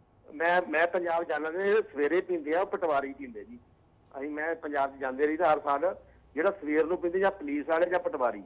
ਮੈਂ ਪੰਜਾਬ ਜਾਣਾ, ਸਵੇਰੇ ਪੀਂਦੇ ਆ, ਉਹ ਪਟਵਾਰੀ ਪੀਂਦੇ ਜੀ। ਮੈਂ ਪੰਜਾਬ 'ਚ ਜਾਂਦੇ ਰਹੀਦਾ ਹਰ ਸਾਲ। ਜਿਹੜਾ ਸਵੇਰ ਨੂੰ ਪੀਂਦੇ ਜਾਂ ਪੁਲਿਸ ਵਾਲੇ ਜਾਂ ਪਟਵਾਰੀ।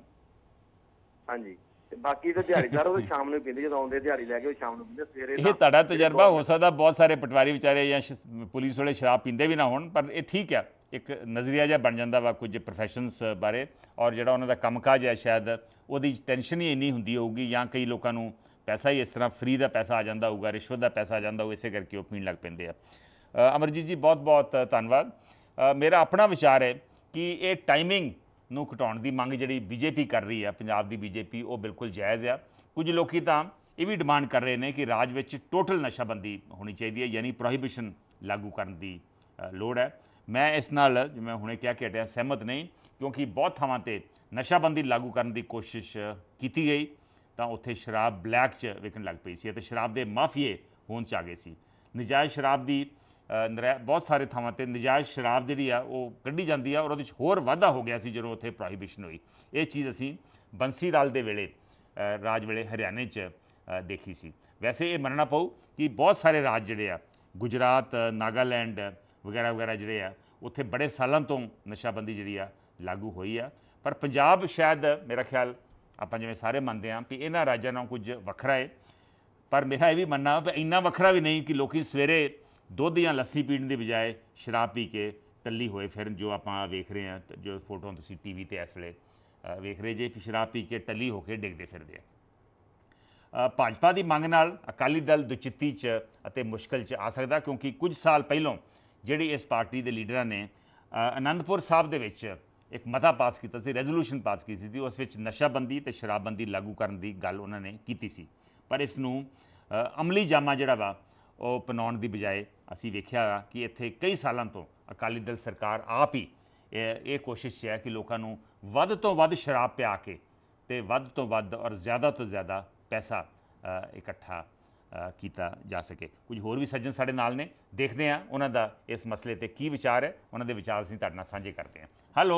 ਹਾਂਜੀ, ਤੇ ਬਾਕੀ ਤਾਂ ਦਿਹਾੜੀਦਾਰ ਉਹ ਸ਼ਾਮ ਨੂੰ ਪੀਂਦੇ, ਜਦੋਂ ਆਉਂਦੇ ਦਿਹਾੜੀ ਲੈ ਕੇ ਉਹ ਸ਼ਾਮ ਨੂੰ ਪੀਂਦੇ। ਸਵੇਰੇ ਇਹ ਤੁਹਾਡਾ ਤਜਰਬਾ ਹੋ ਸਕਦਾ, ਬਹੁਤ ਸਾਰੇ ਪਟਵਾਰੀ ਵਿਚਾਰੇ ਜਾਂ ਪੁਲਿਸ ਵਾਲੇ ਸ਼ਰਾਬ ਪੀਂਦੇ ਵੀ ਨਾ ਹੋਣ, ਪਰ ਇਹ ਠੀਕ ਆ, ਇੱਕ ਨਜ਼ਰੀਆ ਜਿਹਾ ਬਣ ਜਾਂਦਾ ਵਾ ਕੁਝ ਪ੍ਰੋਫੈਸ਼ਨਸ ਬਾਰੇ। ਔਰ ਜਿਹੜਾ ਉਹਨਾਂ ਦਾ ਕੰਮਕਾਜ ਹੈ ਸ਼ਾਇਦ ਉਹਦੀ ਟੈਨਸ਼ਨ ਹੀ ਇੰਨੀ ਹੁੰਦੀ ਹੋਊਗੀ, ਜਾਂ ਕਈ ਲੋਕਾਂ ਨੂੰ ਪੈਸਾ ਹੀ ਇਸ ਤਰ੍ਹਾਂ ਫਰੀ ਦਾ ਪੈਸਾ ਆ ਜਾਂਦਾ ਹੋਊਗਾ, ਰਿਸ਼ਵਤ ਦਾ ਪੈਸਾ ਆ ਜਾਂਦਾ ਹੋਊ, ਇਸੇ ਕਰਕੇ ਉਹ ਪੀਣ ਲੱਗ ਪੈਂਦੇ ਆ। ਅਮਰਜੀਤ ਜੀ ਬਹੁਤ ਬਹੁਤ ਧੰਨਵਾਦ। ਮੇਰਾ ਆਪਣਾ ਵਿਚਾਰ ਹੈ ਕਿ ਇਹ ਟਾਈਮਿੰਗ ਨੂੰ ਘਟਾਉਣ ਦੀ ਮੰਗ ਜਿਹੜੀ ਬੀਜੇਪੀ ਕਰ ਰਹੀ ਹੈ, ਪੰਜਾਬ ਦੀ ਬੀਜੇਪੀ, ਉਹ ਬਿਲਕੁਲ ਜਾਇਜ਼ ਆ। ਕੁਝ ਲੋਕੀ ਤਾਂ ਇਹ ਵੀ ਡਿਮਾਂਡ ਕਰ ਰਹੇ ਨੇ ਕਿ ਰਾਜ ਵਿੱਚ ਟੋਟਲ ਨਸ਼ਾਬੰਦੀ ਹੋਣੀ ਚਾਹੀਦੀ ਹੈ, ਯਾਨੀ ਪ੍ਰੋਹੀਬਿਸ਼ਨ ਲਾਗੂ ਕਰਨ ਦੀ ਲੋੜ ਹੈ। ਮੈਂ ਇਸ ਨਾਲ, ਜਿਵੇਂ ਹੁਣੇ ਕਿਹਾ ਕਿ ਹਟਿਆ, ਸਹਿਮਤ ਨਹੀਂ, ਕਿਉਂਕਿ ਬਹੁਤ ਥਾਵਾਂ 'ਤੇ ਨਸ਼ਾਬੰਦੀ ਲਾਗੂ ਕਰਨ ਦੀ ਕੋਸ਼ਿਸ਼ ਕੀਤੀ ਗਈ ਤਾਂ ਉੱਥੇ ਸ਼ਰਾਬ ਬਲੈਕ 'ਚ ਵਿਕਣ ਲੱਗ ਪਈ ਸੀ ਅਤੇ ਸ਼ਰਾਬ ਦੇ ਮਾਫੀਏ ਹੋਣ 'ਚ ਆ ਗਏ ਸੀ। ਨਜਾਇਜ਼ ਸ਼ਰਾਬ ਦੀ ਬਹੁਤ ਸਾਰੇ ਥਾਵਾਂ 'ਤੇ ਨਜਾਇਜ਼ ਸ਼ਰਾਬ ਜਿਹੜੀ ਆ ਉਹ ਕੱਢੀ ਜਾਂਦੀ ਆ, ਔਰ ਉਹਦੇ 'ਚ ਹੋਰ ਵਾਧਾ ਹੋ ਗਿਆ ਸੀ ਜਦੋਂ ਉੱਥੇ ਪ੍ਰੋਹੀਬਿਸ਼ਨ ਹੋਈ। ਇਹ ਚੀਜ਼ ਅਸੀਂ ਬੰਸੀ ਲਾਲ ਦੇ ਵੇਲੇ, ਰਾਜ ਵੇਲੇ ਹਰਿਆਣੇ 'ਚ ਦੇਖੀ ਸੀ। ਵੈਸੇ ਇਹ ਮੰਨਣਾ ਪਊ ਕਿ ਬਹੁਤ ਸਾਰੇ ਰਾਜ ਜਿਹੜੇ ਆ, ਗੁਜਰਾਤ, ਨਾਗਾਲੈਂਡ ਵਗੈਰਾ ਵਗੈਰਾ ਜਿਹੜੇ ਆ, ਉੱਥੇ ਬੜੇ ਸਾਲਾਂ ਤੋਂ ਨਸ਼ਾਬੰਦੀ ਜਿਹੜੀ ਆ ਲਾਗੂ ਹੋਈ ਆ। ਪਰ ਪੰਜਾਬ ਸ਼ਾਇਦ, ਮੇਰਾ ਖਿਆਲ, ਆਪਾਂ ਜਿਵੇਂ ਸਾਰੇ ਮੰਨਦੇ ਹਾਂ ਵੀ ਇਹਨਾਂ ਰਾਜਾਂ ਨਾਲੋਂ ਕੁਝ ਵੱਖਰਾ ਹੈ, ਪਰ ਮੇਰਾ ਇਹ ਵੀ ਮੰਨਣਾ ਵੀ ਇੰਨਾ ਵੱਖਰਾ ਵੀ ਨਹੀਂ ਕਿ ਲੋਕੀ ਸਵੇਰੇ ਦੁੱਧ ਜਾਂ ਲੱਸੀ ਪੀਣ ਦੀ ਬਜਾਏ ਸ਼ਰਾਬ ਪੀ ਕੇ ਟੱਲੀ ਹੋਏ ਫਿਰਨ, ਜੋ ਆਪਾਂ ਵੇਖ ਰਹੇ ਹਾਂ, ਜੋ ਫੋਟੋਆਂ ਤੁਸੀਂ TV 'ਤੇ ਇਸ ਵੇਲੇ ਵੇਖ ਰਹੇ ਜੇ, ਸ਼ਰਾਬ ਪੀ ਕੇ ਟੱਲੀ ਹੋ ਕੇ ਡਿੱਗਦੇ ਫਿਰਦੇ ਆ। ਭਾਜਪਾ ਦੀ ਮੰਗ ਨਾਲ ਅਕਾਲੀ ਦਲ ਦੁਚਿੱਤੀ 'ਚ ਅਤੇ ਮੁਸ਼ਕਲ 'ਚ ਆ ਸਕਦਾ, ਕਿਉਂਕਿ ਕੁਝ ਸਾਲ ਪਹਿਲਾਂ ਜਿਹੜੀ ਇਸ ਪਾਰਟੀ ਦੇ ਲੀਡਰਾਂ ਨੇ ਅਨੰਦਪੁਰ ਸਾਹਿਬ ਦੇ ਵਿੱਚ ਇੱਕ ਮਤਾ ਪਾਸ ਕੀਤਾ ਸੀ, ਰੈਜ਼ੋਲੂਸ਼ਨ ਪਾਸ ਕੀਤੀ ਸੀ। ਉਸ ਵਿੱਚ ਨਸ਼ਾਬੰਦੀ ਅਤੇ ਸ਼ਰਾਬਬੰਦੀ ਲਾਗੂ ਕਰਨ ਦੀ ਗੱਲ ਉਹਨਾਂ ਨੇ ਕੀਤੀ ਸੀ, ਪਰ ਇਸ ਨੂੰ ਅਮਲੀ ਜਾਮਾ ਜਿਹੜਾ ਵਾ ਉਹ ਅਪਣਾਉਣ ਦੀ ਬਜਾਏ ਅਸੀਂ ਵੇਖਿਆ ਕਿ ਇੱਥੇ ਕਈ ਸਾਲਾਂ ਤੋਂ ਅਕਾਲੀ ਦਲ ਸਰਕਾਰ ਆਪ ਹੀ ਇਹ ਕੋਸ਼ਿਸ਼ 'ਚ ਹੈ ਕਿ ਲੋਕਾਂ ਨੂੰ ਵੱਧ ਤੋਂ ਵੱਧ ਸ਼ਰਾਬ ਪਿਆ ਕੇ ਅਤੇ ਵੱਧ ਤੋਂ ਵੱਧ ਔਰ ਜ਼ਿਆਦਾ ਤੋਂ ਜ਼ਿਆਦਾ ਪੈਸਾ ਇਕੱਠਾ ਕੀਤਾ ਜਾ ਸਕੇ। ਕੁਝ ਹੋਰ ਵੀ ਸੱਜਣ ਸਾਡੇ ਨਾਲ ਨੇ, ਦੇਖਦੇ ਹਾਂ ਉਹਨਾਂ ਦਾ ਇਸ ਮਸਲੇ 'ਤੇ ਕੀ ਵਿਚਾਰ ਹੈ। ਉਹਨਾਂ ਦੇ ਵਿਚਾਰ ਅਸੀਂ ਤੁਹਾਡੇ ਨਾਲ ਸਾਂਝੇ ਕਰਦੇ ਹਾਂ। ਹੈਲੋ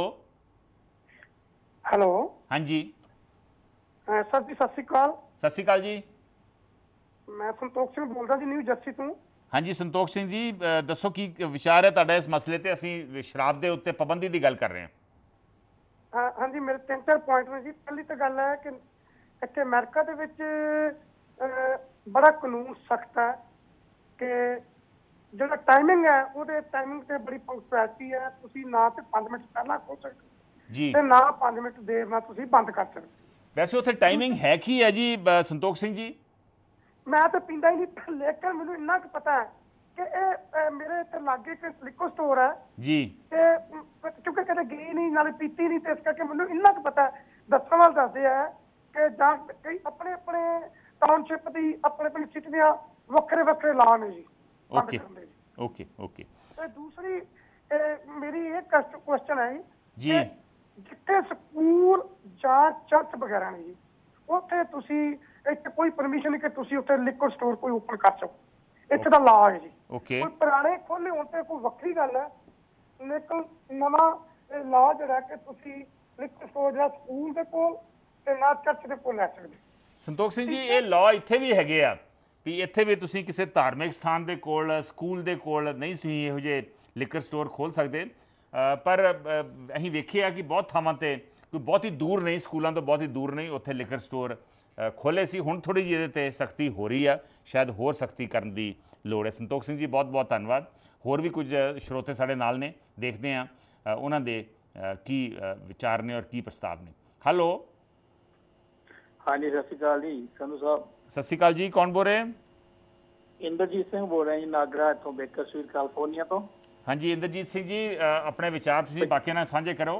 ਹਾਂਜੀ ਸਰ ਜੀ, ਸਤਿ ਸ਼੍ਰੀ ਅਕਾਲ। ਸਤਿ ਸ਼੍ਰੀ ਅਕਾਲ ਜੀ। ਮੈਂ ਸੰਤੋਖ ਸਿੰਘ ਬੋਲਦਾ ਜੀ, ਨਿਊ ਜਰਸੀ ਤੋਂ। ਹਾਂਜੀ ਸੰਤੋਖ ਸਿੰਘ ਜੀ, ਦੱਸੋ ਕੀ ਵਿਚਾਰ ਹੈ ਤੁਹਾਡਾ ਇਸ ਮਸਲੇ 'ਤੇ? ਅਸੀਂ ਸ਼ਰਾਬ ਦੇ ਉੱਤੇ ਪਾਬੰਦੀ ਦੀ ਗੱਲ ਕਰ ਰਹੇ ਹਾਂ। ਹਾਂਜੀ, ਮੇਰੇ 3-4 ਪੁਆਇੰਟ ਨੇ ਜੀ। ਪਹਿਲੀ ਤਾਂ ਗੱਲ ਹੈ ਕਿ ਇੱਥੇ ਅਮਰੀਕਾ ਦੇ ਵਿੱਚ ਬੜਾ ਕਾਨੂੰਨ ਸਖਤ ਹੈ ਕਿ ਜਿਹੜਾ ਟਾਈਮਿੰਗ ਹੈ ਉਹਦੇ ਟਾਈਮਿੰਗ ਤੇ ਬੜੀ ਪੰਕਚੁਐਲਿਟੀ ਹੈ। ਤੁਸੀਂ ਨਾ ਤੇ 5 ਮਿੰਟ ਪਹਿਲਾਂ ਖੋਲ ਸਕਦੇ ਜੀ, ਤੇ ਨਾ 5 ਮਿੰਟ ਦੇਰ ਨਾਲ ਤੁਸੀਂ ਬੰਦ ਕਰ ਸਕਦੇ। ਵੈਸੇ ਉੱਥੇ ਟਾਈਮਿੰਗ ਹੈ ਕੀ ਹੈ ਜੀ ਸੰਤੋਖ ਸਿੰਘ ਜੀ? ਮੈਂ ਤਾਂ ਪੀਂਦਾ ਹੀ ਨਹੀਂ, ਲੇਕਿਨ ਮੈਨੂੰ ਇੰਨਾ ਕੁ ਪਤਾ ਹੈ ਕਿ ਇਹ ਮੇਰੇ ਇੱਥੇ ਲਾਗੇ ਇੱਕ ਲਿਕਰ ਸਟੋਰ ਹੈ ਜੀ, ਤੇ ਕਿਉਂਕਿ ਕਦੇ ਗਈ ਨਹੀਂ, ਨਾਲੇ ਪੀਤੀ ਨਹੀਂ, ਤੇ ਇਸ ਕਰਕੇ ਮੈਨੂੰ ਇੰਨਾ ਕੁ ਪਤਾ ਹੈ। ਦੱਸਣ ਵਾਲ ਦੱਸਦੇ ਆ ਕਿ ਜਾਂ ਕਈ ਆਪਣੇ ਆਪਣੇ ਟਾਊਨਸ਼ਿਪ ਦੀ, ਆਪਣੇ ਆਪਣੇ ਸਿਟੀ ਦੀਆਂ ਵੱਖਰੇ ਵੱਖਰੇ ਲਾ ਨੇ ਜੀ। Okay okay okay. ਤੇ ਦੂਸਰੀ ਮੇਰੀ ਇਹ ਕੁਐਸਚਨ ਹੈ ਜੀ, ਜਿੱਥੇ ਸਕੂਲ ਜਾਂ ਚਰਚ ਵਗੈਰਾ ਨੇ ਜੀ, ਉੱਥੇ ਤੁਸੀਂ ਇੱਥੇ ਕੋਈ ਪਰਮਿਸ਼ਨ ਨਹੀਂ ਕਿ ਤੁਸੀਂ ਉੱਥੇ ਲਿਕਰ ਸਟੋਰ ਕੋਈ ਓਪਨ ਕਰ ਸਕੋ। ਇੱਥੇ ਦਾ ਲਾ ਹੈ ਜੀ। ਕੋਈ ਪੁਰਾਣੇ ਖੋਲੇ ਹੋਣ ਤੇ ਕੋਈ ਵੱਖਰੀ ਗੱਲ ਹੈ, ਲੇਕਿਨ ਨਵਾਂ ਲਾ ਜਿਹੜਾ ਕਿ ਤੁਸੀਂ ਲਿਕਰ ਸਟੋਰ ਜਿਹੜਾ ਸਕੂਲ ਦੇ ਕੋਲ ਤੇ ਨਾ ਚਰਚ ਦੇ ਕੋਲ ਲੈ ਸਕਦੇ। ਸੰਤੋਖ ਸਿੰਘ ਜੀ, ਇਹ ਲਾ ਇੱਥੇ ਵੀ ਹੈਗੇ ਆ ਵੀ ਇੱਥੇ ਵੀ ਤੁਸੀਂ ਕਿਸੇ ਧਾਰਮਿਕ ਸਥਾਨ ਦੇ ਕੋਲ, ਸਕੂਲ ਦੇ ਕੋਲ ਨਹੀਂ ਤੁਸੀਂ ਇਹੋ ਜਿਹੇ ਲਿਕਰ ਸਟੋਰ ਖੋਲ੍ਹ ਸਕਦੇ, ਪਰ ਅਸੀਂ ਵੇਖਿਆ ਕਿ ਬਹੁਤ ਥਾਵਾਂ 'ਤੇ ਕੋਈ ਬਹੁਤੀ ਦੂਰ ਨਹੀਂ, ਸਕੂਲਾਂ ਤੋਂ ਬਹੁਤੀ ਦੂਰ ਨਹੀਂ, ਉੱਥੇ ਲਿਕਰ ਸਟੋਰ ਖੋਲ੍ਹੇ ਸੀ। ਹੁਣ ਥੋੜ੍ਹੀ ਜਿਹੀ ਇਹਦੇ 'ਤੇ ਸਖਤੀ ਹੋ ਰਹੀ ਆ, ਸ਼ਾਇਦ ਹੋਰ ਸਖਤੀ ਕਰਨ ਦੀ ਲੋੜ ਹੈ। ਸੰਤੋਖ ਸਿੰਘ ਜੀ ਬਹੁਤ ਬਹੁਤ ਧੰਨਵਾਦ। ਹੋਰ ਵੀ ਕੁਝ ਸਰੋਤੇ ਸਾਡੇ ਨਾਲ ਨੇ, ਦੇਖਦੇ ਹਾਂ ਉਹਨਾਂ ਦੇ ਕੀ ਵਿਚਾਰ ਨੇ ਔਰ ਕੀ ਪ੍ਰਸਤਾਵ ਨੇ। ਹੈਲੋ ਹਾਂਜੀ, ਸਤਿ ਸ਼੍ਰੀ ਅਕਾਲ ਜੀ ਸੰਧੂ ਸਾਹਿਬ। ਸਤਿ ਸ਼੍ਰੀ ਅਕਾਲ ਜੀ, ਕੌਣ ਬੋਲ ਰਹੇ? ਇੰਦਰਜੀਤ ਸਿੰਘ ਬੋਲ ਰਿਹਾ ਜੀ, ਨਾਗਰਾ, ਇੱਥੋਂ ਬੇਕਰ ਸਟਰੀਟ, ਕੈਲੀਫੋਰਨੀਆ ਤੋਂ। हाँ जी इंद्रजीत सिंह जी अपने विचार तुसीं बाकियां नाल सांझे करो।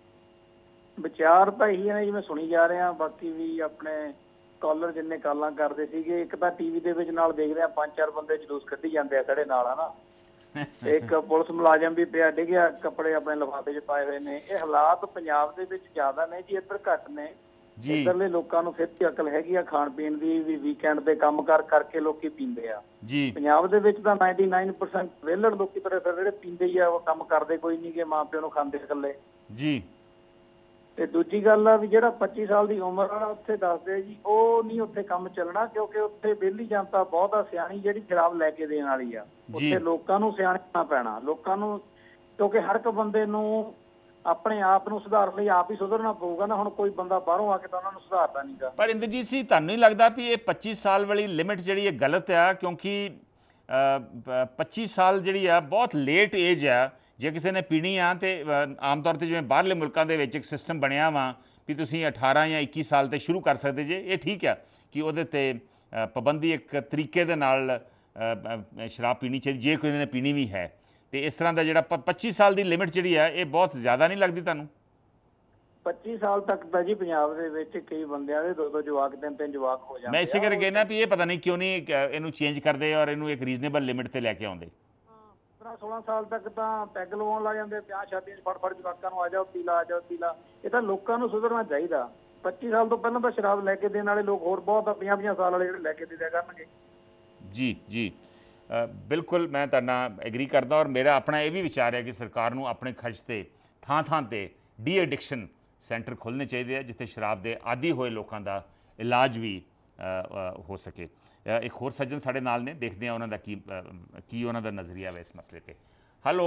ਵਿਚਾਰ ਤਾਂ ਇਹੀ ਹੈ ਜਿਵੇਂ ਸੁਣੀ ਜਾ ਰਹੇ ਆ, ਬਾਕੀ ਵੀ ਆਪਣੇ ਕਾਲਰ ਜਿੰਨੇ ਕਾਲਾਂ ਕਰਦੇ ਸੀਗੇ, ਇੱਕ ਤਾਂ ਟੀਵੀ ਦੇ ਵਿੱਚ ਨਾਲ ਦੇਖਦੇ ਆ 5-4 ਬੰਦੇ ਜਲੂਸ ਕੱਢੀ ਜਾਂਦੇ ਆ ਖੜੇ ਨਾਲ, ਹਨਾ। ਇੱਕ ਪੁਲਿਸ ਮੁਲਾਜ਼ਮ ਵੀ ਪਿਆ ਡਿੱਗਿਆ, ਕੱਪੜੇ ਆਪਣੇ ਲਿਫਾਫੇ 'ਚ ਪਾਏ ਹੋਏ ਨੇ। ਇਹ ਹਾਲਾਤ ਪੰਜਾਬ ਦੇ ਵਿੱਚ ਜ਼ਿਆਦਾ ਨੇ ਜੀ, ਇੱਧਰ ਘੱਟ ਨੇ। ਇੱਧਰਲੇ ਲੋਕਾਂ ਨੂੰ ਫਿਰ ਵੀ ਅਕਲ ਹੈਗੀ ਆ ਖਾਣ ਪੀਣ ਦੀ, ਵੀ ਵੀਕਐਂਡ ਦੇ ਕੰਮ ਕਾਰ ਕਰਕੇ ਲੋਕੀ ਪੀਂਦੇ ਆ। ਪੰਜਾਬ ਦੇ ਵਿੱਚ ਤਾਂ 99% ਵਿਹਲੜ ਲੋਕੀ ਤੁਰੇ ਫਿਰ ਜਿਹੜੇ ਪੀਂਦੇ ਹੀ ਆ, ਉਹ ਕੰਮ ਕਰਦੇ ਕੋਈ ਨਹੀਂ ਗੇ, ਮਾਂ ਪਿਓ ਨੂੰ ਖਾਂਦੇ ਇਕੱਲੇ ਜੀ। ਤੇ ਦੂਜੀ ਗੱਲ ਆ ਵੀ ਜਿਹੜਾ 25 ਸਾਲ ਦੀ ਉਮਰ ਵਾਲਾ ਉੱਥੇ ਦੱਸਦੇ ਜੀ, ਉਹ ਨਹੀਂ ਉੱਥੇ ਕੰਮ ਚੱਲਣਾ, ਕਿਉਂਕਿ ਉੱਥੇ ਵਿਹਲੀ ਜਨਤਾ ਬਹੁਤ ਆ ਸਿਆਣੀ, ਜਿਹੜੀ ਸ਼ਰਾਬ ਲੈ ਕੇ ਦੇਣ ਵਾਲੀ ਆ। ਉੱਥੇ ਲੋਕਾਂ ਨੂੰ ਸਿਆਣਾ ਪੈਣਾ, ਲੋਕਾਂ ਨੂੰ, ਕਿਉਂਕਿ ਹਰ ਇੱਕ ਬੰਦੇ ਨੂੰ ਆਪਣੇ ਆਪ ਨੂੰ ਸੁਧਾਰਨ ਲਈ ਆਪ ਹੀ ਸੁਧਰਨਾ ਪਊਗਾ ਨਾ। ਹੁਣ ਕੋਈ ਬੰਦਾ ਬਾਹਰੋਂ ਆ ਕੇ ਤਾਂ ਉਹਨਾਂ ਨੂੰ ਸੁਧਾਰਦਾ ਨਹੀਂਗਾ। ਪਰ ਇੰਦਰਜੀਤ ਸਿੰਘ ਤੁਹਾਨੂੰ ਨਹੀਂ ਲੱਗਦਾ ਵੀ ਇਹ 25 ਸਾਲ ਵਾਲੀ ਲਿਮਿਟ ਜਿਹੜੀ ਇਹ ਗਲਤ ਆ? ਕਿਉਂਕਿ 25 ਸਾਲ ਜਿਹੜੀ ਆ ਬਹੁਤ ਲੇਟ ਏਜ ਆ। ਜੇ ਕਿਸੇ ਨੇ ਪੀਣੀ ਆ ਤੇ ਆਮ ਤੌਰ 'ਤੇ ਜਿਵੇਂ ਬਾਹਰਲੇ ਮੁਲਕਾਂ ਦੇ ਵਿੱਚ ਇੱਕ ਸਿਸਟਮ ਬਣਿਆ ਵਾ ਵੀ ਤੁਸੀਂ 18 ਜਾਂ 21 ਸਾਲ 'ਤੇ ਸ਼ੁਰੂ ਕਰ ਸਕਦੇ ਜੇ। ਇਹ ਠੀਕ ਆ ਕਿ ਉਹਦੇ 'ਤੇ ਪਾਬੰਦੀ ਇੱਕ ਤਰੀਕੇ ਦੇ ਨਾਲ ਸ਼ਰਾਬ ਪੀਣੀ ਚਾਹੀਦੀ ਜੇ ਕਿਸੇ ਨੇ ਪੀਣੀ ਵੀ ਹੈ। ਤੇ ਇਸ ਤਰ੍ਹਾਂ ਦਾ ਜਿਹੜਾ 25 ਸਾਲ ਦੀ ਲਿਮਿਟ ਜਿਹੜੀ ਆ ਇਹ ਬਹੁਤ ਜ਼ਿਆਦਾ ਨਹੀਂ ਲੱਗਦੀ ਤੁਹਾਨੂੰ? 25 ਸਾਲ ਤੱਕ ਤਾਂ ਜੀ ਪੰਜਾਬ ਦੇ ਵਿੱਚ ਕਈ ਬੰਦਿਆਂ ਦੇ 2-2 ਜਵਾਕ, 3-3 ਜਵਾਕ ਹੋ ਜਾਂਦੇ। ਮੈਂ ਇਸੇ ਕਰਕੇ ਕਹਿੰਦਾ ਵੀ ਇਹ ਪਤਾ ਨਹੀਂ ਕਿਉਂ ਨਹੀਂ ਇਹਨੂੰ ਚੇਂਜ ਕਰਦੇ ਔਰ ਇਹਨੂੰ ਇੱਕ ਰੀਜ਼ਨੇਬਲ ਲਿਮਿਟ 'ਤੇ ਲੈ ਕੇ ਆਉਂਦੇ। 15-16 ਸਾਲ ਤੱਕ ਤਾਂ ਪੈਗ ਲਵਾਉਣ ਲੱਗ ਜਾਂਦੇ, ਵਿਆਹ ਸ਼ਾਦੀਆਂ 'ਚ ਫੜ ਜਵਾਕਾਂ ਨੂੰ ਆ ਜਾਓ ਪੀਲਾ, ਆ ਜਾਓ ਪੀਲਾ। ਇਹ ਤਾਂ ਲੋਕਾਂ ਨੂੰ ਸੁਧਰਨਾ ਚਾਹੀਦਾ। 25 ਸਾਲ ਤੋਂ ਪਹਿਲਾਂ ਤਾਂ ਸ਼ਰਾਬ ਲੈ ਕੇ ਦੇਣ ਵਾਲੇ ਲੋਕ ਹੋਰ ਬਹੁਤ ਆ, 50-50 ਸਾਲ ਵਾਲੇ ਜਿਹੜੇ ਲੈ ਕੇ ਦੇ ਦਿਆ ਕਰਨਗੇ। ਜੀ ਜੀ ਬਿਲਕੁਲ ਮੈਂ ਤੁਹਾਡੇ ਨਾਲ ਐਗਰੀ ਕਰਦਾ। ਔਰ ਮੇਰਾ ਆਪਣਾ ਇਹ ਵੀ ਵਿਚਾਰ ਹੈ ਕਿ ਸਰਕਾਰ ਨੂੰ ਆਪਣੇ ਖਰਚ 'ਤੇ ਥਾਂ-ਥਾਂ 'ਤੇ ਡੀ ਐਡਿਕਸ਼ਨ ਸੈਂਟਰ ਖੋਲ੍ਹਣੇ ਚਾਹੀਦੇ ਆ, ਜਿੱਥੇ ਸ਼ਰਾਬ ਦੇ ਆਦੀ ਹੋਏ ਲੋਕਾਂ ਦਾ ਇਲਾਜ ਵੀ ਹੋ ਸਕੇ। ਇੱਕ ਹੋਰ ਸੱਜਣ ਸਾਡੇ ਨਾਲ ਨੇ, ਦੇਖਦੇ ਆ ਉਹਨਾਂ ਦਾ ਕੀ ਉਹਨਾਂ ਦਾ ਨਜ਼ਰੀਆ ਹੈ ਇਸ ਮਸਲੇ 'ਤੇ। ਹੈਲੋ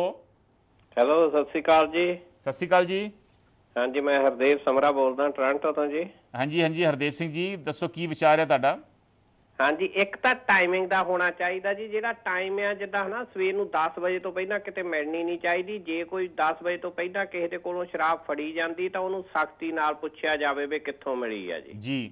ਸਤਿ ਸ਼੍ਰੀ ਅਕਾਲ ਜੀ। ਸਤਿ ਸ਼੍ਰੀ ਅਕਾਲ ਜੀ। ਹਾਂਜੀ ਮੈਂ ਹਰਦੇਵ ਸਮਰਾ ਬੋਲਦਾ ਟੋਰਾਂਟੋ ਤੋਂ ਜੀ। ਹਾਂਜੀ ਹਰਦੇਵ ਸਿੰਘ ਜੀ ਦੱਸੋ ਕੀ ਵਿਚਾਰ ਹੈ ਤੁਹਾਡਾ? ਹਾਂਜੀ ਇੱਕ ਤਾਂ ਟਾਈਮਿੰਗ ਦਾ ਹੋਣਾ ਚਾਹੀਦਾ ਜੀ। ਜਿਹੜਾ ਟਾਈਮ ਆ ਜਿੱਦਾਂ ਹਨਾ ਸਵੇਰ ਨੂੰ 10 ਵਜੇ ਤੋਂ ਪਹਿਲਾਂ ਕਿਤੇ ਮਿਲਣੀ ਨਹੀਂ ਚਾਹੀਦੀ। ਜੇ ਕੋਈ 10 ਵਜੇ ਤੋਂ ਪਹਿਲਾਂ ਕਿਸੇ ਦੇ ਕੋਲੋਂ ਸ਼ਰਾਬ ਫੜੀ ਜਾਂਦੀ ਤਾਂ ਉਹਨੂੰ ਸਖਤੀ ਨਾਲ ਪੁੱਛਿਆ ਜਾਵੇ ਵੀ ਕਿੱਥੋਂ ਮਿਲੀ ਆ ਜੀ।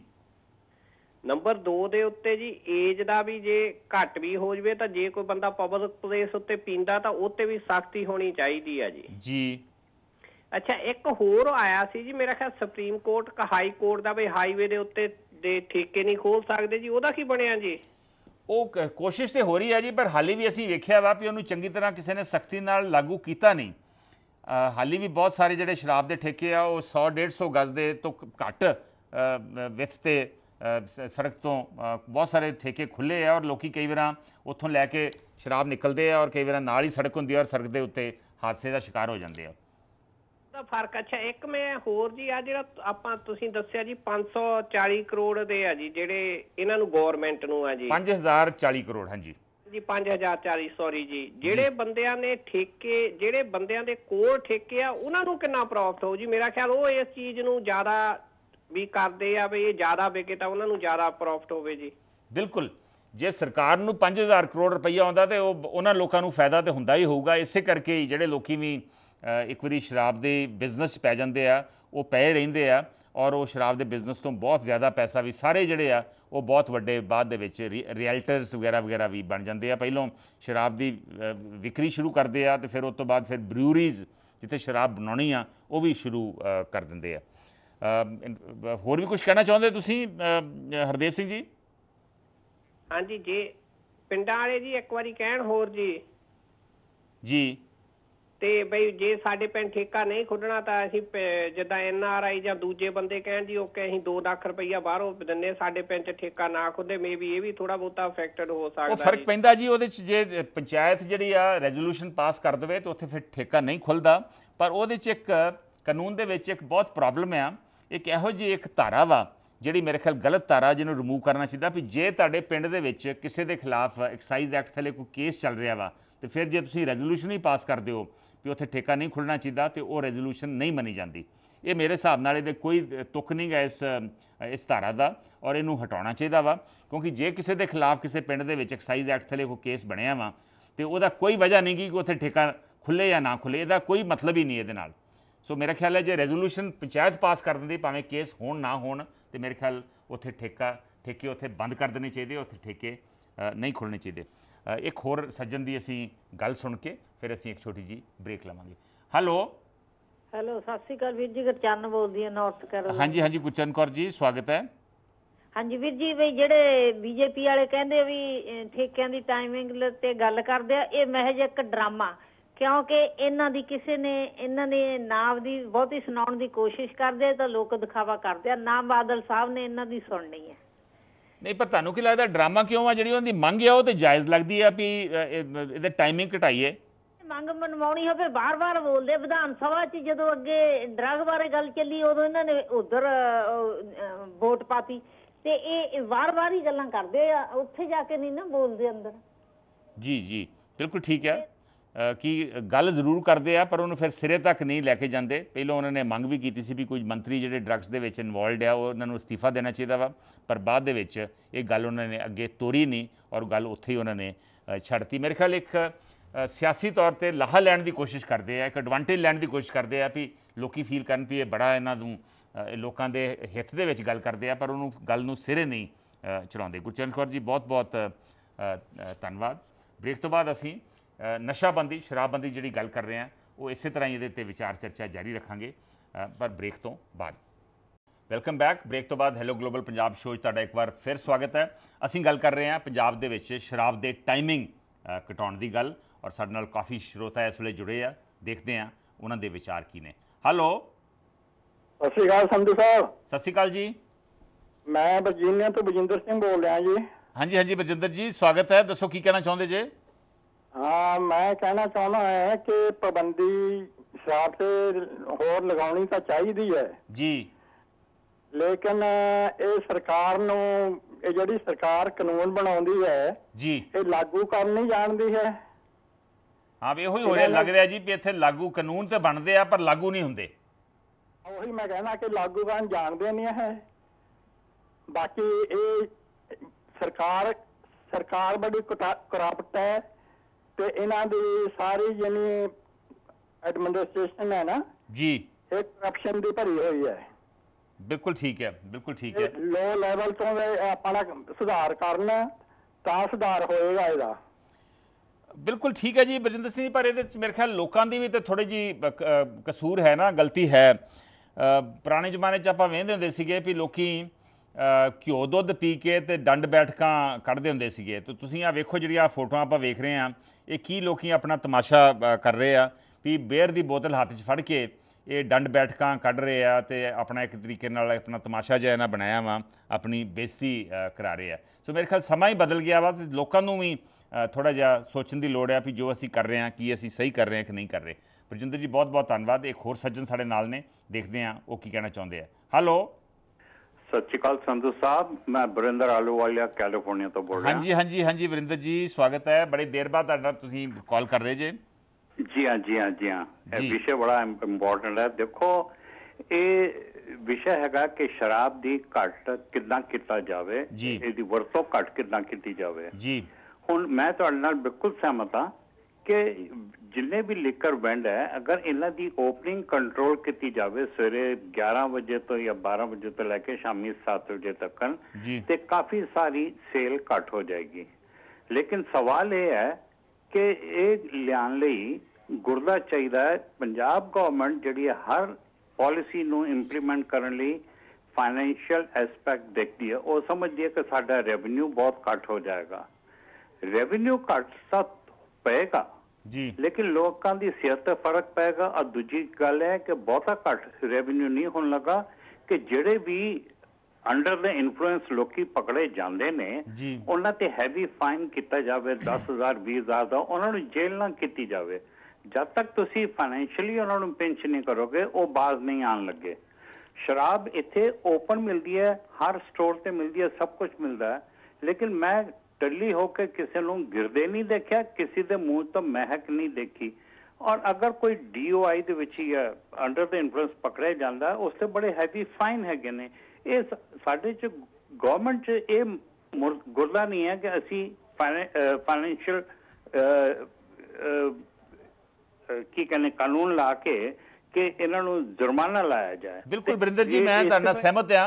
ਨੰਬਰ 2 ਦੇ ਉੱਤੇ ਜੀ ਏਜ ਦਾ ਵੀ ਜੇ ਘੱਟ ਵੀ ਹੋ ਜਾਵੇ ਤਾਂ ਜੇ ਕੋਈ ਬੰਦਾ ਪਬਲਿਕ ਪਲੇਸ ਉੱਤੇ ਪੀਂਦਾ ਤਾਂ ਉਹ 'ਤੇ ਵੀ ਸਖਤੀ ਹੋਣੀ ਚਾਹੀਦੀ ਆ ਜੀ। ਅੱਛਾ ਇੱਕ ਹੋਰ ਆਇਆ ਸੀ ਜੀ, ਮੇਰਾ ਖਿਆਲ ਸੁਪਰੀਮ ਕੋਰਟ ਹਾਈ ਕੋਰਟ ਦਾ ਵੀ ਹਾਈਵੇ ਦੇ ਉੱਤੇ ਦੇ ਠੇਕੇ ਨਹੀਂ ਖੋਲ ਸਕਦੇ ਜੀ, ਉਹਦਾ ਕੀ ਬਣਿਆ ਜੀ? ਉਹ ਕੋਸ਼ਿਸ਼ ਤੇ ਹੋ ਰਹੀ ਹੈ ਜੀ, ਪਰ ਹਾਲੇ ਵੀ ਅਸੀਂ ਵੇਖਿਆ ਵਾ ਵੀ ਉਹਨੂੰ ਚੰਗੀ ਤਰ੍ਹਾਂ ਕਿਸੇ ਨੇ ਸਖਤੀ ਨਾਲ ਲਾਗੂ ਕੀਤਾ ਨਹੀਂ। ਹਾਲੇ ਵੀ ਬਹੁਤ ਸਾਰੇ ਜਿਹੜੇ ਸ਼ਰਾਬ ਦੇ ਠੇਕੇ ਆ ਉਹ 100-150 ਗਜ਼ ਦੇ ਤੋਂ ਘੱਟ ਵਿੱਥ 'ਤੇ ਸੜਕ ਤੋਂ ਬਹੁਤ ਸਾਰੇ ਠੇਕੇ ਖੁੱਲ੍ਹੇ ਆ ਔਰ ਲੋਕੀ ਕਈ ਵਾਰ ਉੱਥੋਂ ਲੈ ਕੇ ਸ਼ਰਾਬ ਨਿਕਲਦੇ ਆ ਔਰ ਕਈ ਵਾਰ ਨਾਲ ਹੀ ਸੜਕ ਹੁੰਦੀ ਹੈ ਔਰ ਸੜਕ ਦੇ ਉੱਤੇ ਹਾਦਸੇ ਦਾ ਸ਼ਿਕਾਰ ਹੋ ਜਾਂਦੇ ਆ। ਦਾ ਫਰਕ ਅੱਛਾ ਇੱਕ ਮੈਂ ਹੋਰ ਜੀ ਆ ਜਿਹੜਾ ਆਪਾਂ ਤੁਸੀਂ ਦੱਸਿਆ ਜੀ 540 ਕਰੋੜ ਦੇ ਆ ਜੀ ਜਿਹੜੇ ਇਹਨਾਂ ਨੂੰ ਗਵਰਨਮੈਂਟ ਨੂੰ ਆ ਜੀ 5040 ਕਰੋੜ। ਹਾਂਜੀ ਜੀ 5040 ਸੌਰੀ ਜੀ। ਜਿਹੜੇ ਬੰਦਿਆਂ ਨੇ ਠੇਕੇ, ਜਿਹੜੇ ਬੰਦਿਆਂ ਦੇ ਕੋਲ ਠੇਕੇ ਆ ਉਹਨਾਂ ਨੂੰ ਕਿੰਨਾ ਪ੍ਰੋਫਿਟ ਹੋਊ ਜੀ? ਮੇਰਾ ਖਿਆਲ ਉਹ ਇਸ ਚੀਜ਼ ਨੂੰ ਜ਼ਿਆਦਾ ਵੀ ਕਰਦੇ ਆ ਵੀ ਇਹ ਜ਼ਿਆਦਾ ਵਿਕੇ ਤਾਂ ਉਹਨਾਂ ਨੂੰ ਜ਼ਿਆਦਾ ਪ੍ਰੋਫਿਟ ਹੋਵੇ ਜੀ। ਬਿਲਕੁਲ ਜੇ ਸਰਕਾਰ ਨੂੰ 5000 ਕਰੋੜ ਰੁਪਈਆ ਆਉਂਦਾ ਤੇ ਉਹਨਾਂ ਲੋਕਾਂ ਨੂੰ ਫਾਇਦਾ ਤੇ ਹੁੰਦਾ ਹੀ ਹੋਊਗਾ। ਇਸੇ ਕਰਕੇ ਹੀ ਜਿਹੜੇ ਲੋਕੀ ਵੀ ਇੱਕ ਵਾਰੀ ਸ਼ਰਾਬ ਦੇ ਬਿਜ਼ਨਸ 'ਚ ਪੈ ਜਾਂਦੇ ਆ ਉਹ ਪਏ ਰਹਿੰਦੇ ਆ ਔਰ ਉਹ ਸ਼ਰਾਬ ਦੇ ਬਿਜ਼ਨਸ ਤੋਂ ਬਹੁਤ ਜ਼ਿਆਦਾ ਪੈਸਾ ਵੀ ਸਾਰੇ ਜਿਹੜੇ ਆ ਉਹ ਬਹੁਤ ਵੱਡੇ ਬਾਅਦ ਦੇ ਵਿੱਚ ਰੀਅਲਟਰਸ ਵਗੈਰਾ ਵੀ ਬਣ ਜਾਂਦੇ ਆ। ਪਹਿਲੋਂ ਸ਼ਰਾਬ ਦੀ ਵਿਕਰੀ ਸ਼ੁਰੂ ਕਰਦੇ ਆ ਤੇ ਫਿਰ ਉਸ ਤੋਂ ਬਾਅਦ ਫਿਰ ਬਰਿਊਰੀਜ਼ ਜਿੱਥੇ ਸ਼ਰਾਬ ਬਣਾਉਣੀ ਆ ਉਹ ਵੀ ਸ਼ੁਰੂ ਕਰ ਦਿੰਦੇ ਆ। ਹੋਰ ਵੀ ਕੁਝ ਕਹਿਣਾ ਚਾਹੁੰਦੇ ਤੁਸੀਂ ਹਰਦੇਵ ਸਿੰਘ ਜੀ? ਹਾਂਜੀ ਜੇ ਪਿੰਡਾਂ ਵਾਲੇ ਜੀ ਇੱਕ ਵਾਰੀ ਕਹਿਣ ਹੋਰ ਜੀ ਤੇ ਬਈ ਜੇ ਸਾਡੇ ਪਿੰਡ ਠੇਕਾ ਨਹੀਂ ਖੁੱਲਣਾ ਤਾਂ ਅਸੀਂ ਜਿੱਦਾਂ NRI ਜਾਂ ਦੂਜੇ ਬੰਦੇ ਕਹਿਣ ਜੀ ਓਕੇ ਅਸੀਂ 2 ਲੱਖ ਰੁਪਈਆ ਬਾਹਰੋਂ ਦਿੰਦੇ, ਸਾਡੇ ਪਿੰਡ 'ਚ ਠੇਕਾ ਨਾ ਖੁੱਲੇ ਮੇਬੀ ਇਹ ਵੀ ਥੋੜਾ ਬਹੁਤਾ ਅਫੈਕਟਡ ਹੋ ਸਕਦਾ। ਉਹ ਫਰਕ ਪੈਂਦਾ ਜੀ ਉਹਦੇ 'ਚ। ਜੇ ਪੰਚਾਇਤ ਜਿਹੜੀ ਆ ਰੈਜ਼ੋਲੂਸ਼ਨ ਪਾਸ ਕਰ ਦੇਵੇ ਤਾਂ ਉੱਥੇ ਫਿਰ ਠੇਕਾ ਨਹੀਂ ਖੁੱਲਦਾ। ਪਰ ਉਹਦੇ 'ਚ ਇੱਕ ਕਾਨੂੰਨ ਦੇ ਵਿੱਚ ਇੱਕ ਬਹੁਤ ਪ੍ਰੋਬਲਮ ਆ। ਇੱਕ ਇਹੋ ਜਿਹੀ ਇੱਕ ਧਾਰਾ ਵਾ ਜਿਹੜੀ ਮੇਰੇ ਖਿਆਲ ਗਲਤ ਧਾਰਾ, ਜਿਹਨੂੰ ਰਿਮੂਵ ਕਰਨਾ ਚਾਹੀਦਾ ਵੀ ਜੇ ਤੁਹਾਡੇ ਪਿੰਡ ਦੇ ਵਿੱਚ ਕਿਸੇ ਦੇ ਖਿਲਾਫ ਐਕਸਾਈਜ਼ ਐਕਟ ਥੱਲੇ ਕੋਈ ਕੇਸ ਚੱਲ ਰਿਹਾ ਵਾ ਤੇ ਫਿਰ ਜੇ ਤੁਸੀਂ ਰੈਜ਼ੋਲੂਸ਼ਨ ਹੀ ਪਾਸ ਕਰ ਦਿਓ ਵੀ ਉੱਥੇ ਠੇਕਾ ਨਹੀਂ ਖੁੱਲ੍ਹਣਾ ਚਾਹੀਦਾ ਤੇ ਉਹ ਰੈਜ਼ੋਲੂਸ਼ਨ ਨਹੀਂ ਮੰਨੀ ਜਾਂਦੀ। ਇਹ ਮੇਰੇ ਹਿਸਾਬ ਨਾਲ ਇਹਦੇ ਕੋਈ ਤੁੱਕ ਨਹੀਂ ਗਾ ਇਸ ਧਾਰਾ ਦਾ ਔਰ ਇਹਨੂੰ ਹਟਾਉਣਾ ਚਾਹੀਦਾ ਵਾ। ਕਿਉਂਕਿ ਜੇ ਕਿਸੇ ਦੇ ਖਿਲਾਫ ਕਿਸੇ ਪਿੰਡ ਦੇ ਵਿੱਚ ਐਕਸਾਈਜ਼ ਐਕਟ ਥੱਲੇ ਕੋਈ ਕੇਸ ਬਣਿਆ ਵਾ ਤੇ ਉਹਦਾ ਕੋਈ ਵਜ੍ਹਾ ਨਹੀਂ ਕਿ ਉੱਥੇ ਠੇਕਾ ਖੁੱਲ੍ਹੇ ਜਾਂ ਨਾ ਖੁੱਲ੍ਹੇ, ਇਹਦਾ ਕੋਈ ਮਤਲਬ ਹੀ ਨਹੀਂ ਇਹਦੇ ਨਾਲ। ਸੋ ਮੇਰਾ ਖਿਆਲ ਹੈ ਜੇ ਰੈਜ਼ੋਲੂਸ਼ਨ ਪੰਚਾਇਤ ਪਾਸ ਕਰ ਦਿੰਦੀ ਭਾਵੇਂ ਕੇਸ ਹੋਣ ਨਾ ਹੋਣ ਤੇ ਮੇਰੇ ਖਿਆਲ ਉੱਥੇ ਠੇਕੇ ਉੱਥੇ ਬੰਦ ਕਰ ਦੇਣੇ ਚਾਹੀਦੇ, ਉੱਥੇ ਠੇਕੇ ਨਹੀਂ ਖੁੱਲ੍ਹਣੇ ਚਾਹੀਦੇ। एक होर सज्जन की असी गल सुन के फिर असी एक छोटी जी ब्रेक लवांगे। हेलो हेलो, सत श्री अकाल वीर जी, गुरचरण बोलदी है नॉर्थ कैरोलिना। हाँ जी गुरचरण कौर जी, स्वागत है। हाँ जी वीर जी, बई ਜਿਹੜੇ बीजेपी वाले कहते भी ठेकिਆਂ ਦੀ टाइमिंग ਤੇ ਗੱਲ ਕਰਦੇ ਆ, ਇਹ महज एक ड्रामा, क्योंकि इन्हां दी किसी ने इन्हां ने नाम दी बहुती सुनाउण दी कोशिश करदे तो लोग दिखावा करदे आ, ना बादल साहब ने इन्हां दी सुननी है। नहीं पर तुहानूं की लगदा ड्रामा क्यों आ? जिहड़ी उहदी मंग है वो तो जायज़ लगदी है भी ਇਹਦੇ टाइमिंग घटाइए। ਮੰਗ ਮਨਵਾਉਣੀ ਹੋਵੇ ਬਾਰ-ਬਾਰ ਬੋਲਦੇ ਵਿਧਾਨ ਸਭਾ 'ਚ, ਜਦੋਂ ਅੱਗੇ ਡਰੱਗ ਬਾਰੇ ਗੱਲ ਚੱਲੀ ਉਦੋਂ ਇਹਨਾਂ ਨੇ ਉਧਰ ਵੋਟ ਪਾਤੀ ਤੇ ਇਹ ਵਾਰ-ਵਾਰ ਹੀ ਗੱਲਾਂ ਕਰਦੇ ਆ, ਉੱਥੇ ਜਾ ਕੇ ਨਹੀਂ ਨਾ ਬੋਲਦੇ ਅੰਦਰ। ਜੀ ਬਿਲਕੁਲ ਠੀਕ ਹੈ ਕਿ ਗੱਲ ਜ਼ਰੂਰ ਕਰਦੇ ਆ ਪਰ ਉਹਨੂੰ ਫਿਰ ਸਿਰੇ ਤੱਕ ਨਹੀਂ ਲੈ ਕੇ ਜਾਂਦੇ। ਪਹਿਲਾਂ ਉਹਨਾਂ ਨੇ ਮੰਗ ਵੀ ਕੀਤੀ ਸੀ ਵੀ ਕੁਝ ਮੰਤਰੀ ਜਿਹੜੇ ਡਰੱਗਸ ਦੇ ਵਿੱਚ ਇਨਵੋਲਵਡ ਆ ਉਹਨਾਂ ਨੂੰ ਅਸਤੀਫਾ ਦੇਣਾ ਚਾਹੀਦਾ ਵਾ, ਪਰ ਬਾਅਦ ਦੇ ਵਿੱਚ ਇਹ ਗੱਲ ਉਹਨਾਂ ਨੇ ਅੱਗੇ ਤੋਰੀ ਨਹੀਂ ਔਰ ਗੱਲ ਉੱਥੇ ਹੀ ਉਹਨਾਂ ਨੇ ਛੱਡਤੀ। ਮੇਰੇ ਖਿਆਲ ਇੱਕ सियासी तौर पर लाहा लैन की कोशिश करते हैं, एक एडवांटेज लैन की कोशिश करते हैं भी लोग फील करन भी ये बड़ा इन्हों लोगों के हित के गल करते हैं पर उन्होंने गल नूं सिरे नहीं चलाते। गुरचरण कौर जी बहुत बहुत धन्यवाद। ब्रेक तो बाद असी नशाबंदी शराबबंदी जी गल कर रहे हैं वो इस तरह ही ये विचार चर्चा जारी रखांगे पर ब्रेक तो बाद। Welcome back. ब्रेक तो बाद हैलो ग्लोबल पंजाब शो तुहाडा एक बार फिर स्वागत है। असी गल कर रहे हैं पंजाब दे विच शराब के टाइमिंग घटाउण दी गल और साडे नाल काफ़ी श्रोता इस वेले जुड़े आ, देखते हैं उन्हां दे विचार की ने। हेलो सत श्री अकाल संधू साहब। सत श्री अकाल जी, मैं वर्जीनिया तो बजिंदर सिंह बोल रहा जी। हाँ जी बरजिंदर जी स्वागत है, दसो की कहना चाहुंदे जे? हाँ मैं कहना चाहना है कि पाबंदी शराब से होर लगानी तो चाहिए है जी, लेकिन ये सरकार नूं ਇਹ ਜਿਹੜੀ ਸਰਕਾਰ ਕਾਨੂੰਨ ਬਣਾਉਂਦੀ ਹੈ ਜੀ ਇਹ ਲਾਗੂ ਕਰ ਨਹੀਂ ਜਾਣਦੀ ਹੈ। ਹਾਂ ਵੀ ਇਹੋ ਹੀ ਹੋ ਰਿਹਾ ਲੱਗ ਰਿਹਾ ਜੀ ਵੀ ਇੱਥੇ ਲਾਗੂ ਕਾਨੂੰਨ ਤੇ ਬਣਦੇ ਆ ਪਰ ਲਾਗੂ ਨਹੀਂ ਹੁੰਦੇ। ਉਹੀ ਮੈਂ ਕਹਿਣਾ ਕਿ ਲਾਗੂ ਕਰਨ ਜਾਣਦੇ ਨਹੀਂ ਹੈ। ਬਾਕੀ ਇਹ ਸਰਕਾਰ ਬੜੀ ਕਰਪਟ ਹੈ ਤੇ ਇਹਨਾਂ ਦੀ ਸਾਰੀ ਜਿਹੜੀ ਐਡਮਿਨਿਸਟ੍ਰੇਸ਼ਨ ਹੈ ਨਾ ਜੀ ਇਹ ਕਰਪਸ਼ਨ ਦੀ ਭਰੀ ਹੋਈ ਹੈ। बिल्कुल ठीक है, बिल्कुल ठीक है। लो लेवल तो अपना सुधार करना तो सुधार होएगा ਇਹਦਾ। बिल्कुल ठीक है जी बरजिंदर सिंह, पर ਇਹਦੇ ਮੇਰੇ ਖਿਆਲ ਲੋਕਾਂ ਦੀ ਵੀ ਤੇ ਥੋੜੀ ਜੀ ਕਸੂਰ ਹੈ ਨਾ, ਗਲਤੀ ਹੈ। ਪੁਰਾਣੇ ਜ਼ਮਾਨੇ 'ਚ ਆਪਾਂ ਵੇਖਦੇ ਹੁੰਦੇ ਸੀਗੇ ਵੀ ਲੋਕੀ ਘਿਓ ਦੁੱਧ ਪੀ ਕੇ ਤੇ ਡੰਡ ਬੈਠਕਾਂ ਕੱਢਦੇ ਹੁੰਦੇ ਸੀਗੇ। ਤੇ ਤੁਸੀਂ ਆ ਵੇਖੋ ਜਿਹੜੀਆਂ ਫੋਟੋਆਂ ਆਪਾਂ ਵੇਖ ਰਹੇ ਆ ਇਹ ਕੀ ਲੋਕੀ ਆਪਣਾ ਤਮਾਸ਼ਾ ਕਰ ਰਹੇ ਆ ਵੀ ਬੀਅਰ ਦੀ ਬੋਤਲ ਹੱਥ 'ਚ ਫੜ ਕੇ ये डंड बैठक कढ़ रहे हैं तो अपना एक तरीके नाल अपना तमाशा जो है ना बनाया वा अपनी बेइज्जती करा रहे हैं। सो मेरे ख्याल समा ही बदल गया वा, लोगों को भी थोड़ा जिहा सोचने की लोड़ है भी जो असी कर रहे हैं कि असी सही कर रहे हैं कि नहीं कर रहे। बरजिंदर जी बहुत बहुत धन्यवाद। एक होर सज्जन साडे नाल ने, देखते हैं वो की कहना चाहते हैं। हेलो सत श्री अकाल संधू साहब, मैं वरिंदर आलूवालिया कैलिफोर्निया तो बोल रहा हूं। हाँ जी वरिंदर जी स्वागत है, बड़ी देर बाद तुसीं कॉल कर रहे जे। जी हाँ विषय बड़ा इंपॉर्टेंट है। देखो ये विषय हैगा कि शराब दी घट किदां कीता जावे, इहदी वरतों घट किदां कीती जावे जी। हुण मैं तुहाडे नाल बिल्कुल सहमत हाँ कि जिन्ने भी लिकर वेंड है अगर इन्हां दी ओपनिंग कंट्रोल की जावे सवेरे 11 बजे तो या 12 बजे तो लैके शामी 7 बजे तक ते काफ़ी सारी सेल घट हो जाएगी। लेकिन सवाल ये है कि ये लियान लई गुरदा चाहिए है। पंजाब गवर्नमेंट जिहड़ी हर पॉलिसी नूं इंप्लीमेंट करने लई फाइनेंशियल एस्पैक्ट देखती है, वो समझती है कि साडा रेवन्यू बहुत घट हो जाएगा। रेवन्यू घट तो पेगा जी, लेकिन लोगों की सेहत ते फर्क पेगा। और दूजी गल है कि बहुता घट रेवन्यू नहीं होने लगा कि जिहड़े भी अंडर द इन्फ्लुएंस लोकी पकड़े जाते ने उन्हां ते हैवी फाइन किया जाए, 10,000 20,000 का उन्होंने जेल ना की जाए। जब तक तुसी फाइनैंशियली उन्होंने पिंच नहीं करोगे वो बाज नहीं आन लगे। शराब इत्थे ओपन मिलती है, हर स्टोर से मिलती है, सब कुछ मिलता है, लेकिन मैं टल्ली होकर किसी को गिरदे नहीं देखा, किसी के मुंह तो महक नहीं देखी। और अगर कोई DOI दे विच ही अंडर द इन्फ्लुएंस पकड़े जाता है उससे बड़े हैवी फाइन है ने। ये साडे च गवर्नमेंट च ये गुरदा नहीं है कि असी फाइनेंशियल की कहने कानून ला के कि इन्हों जुर्माना लाया जाए। बिल्कुल वरिंदर जी मैं तुहाडे नाल सहमत हाँ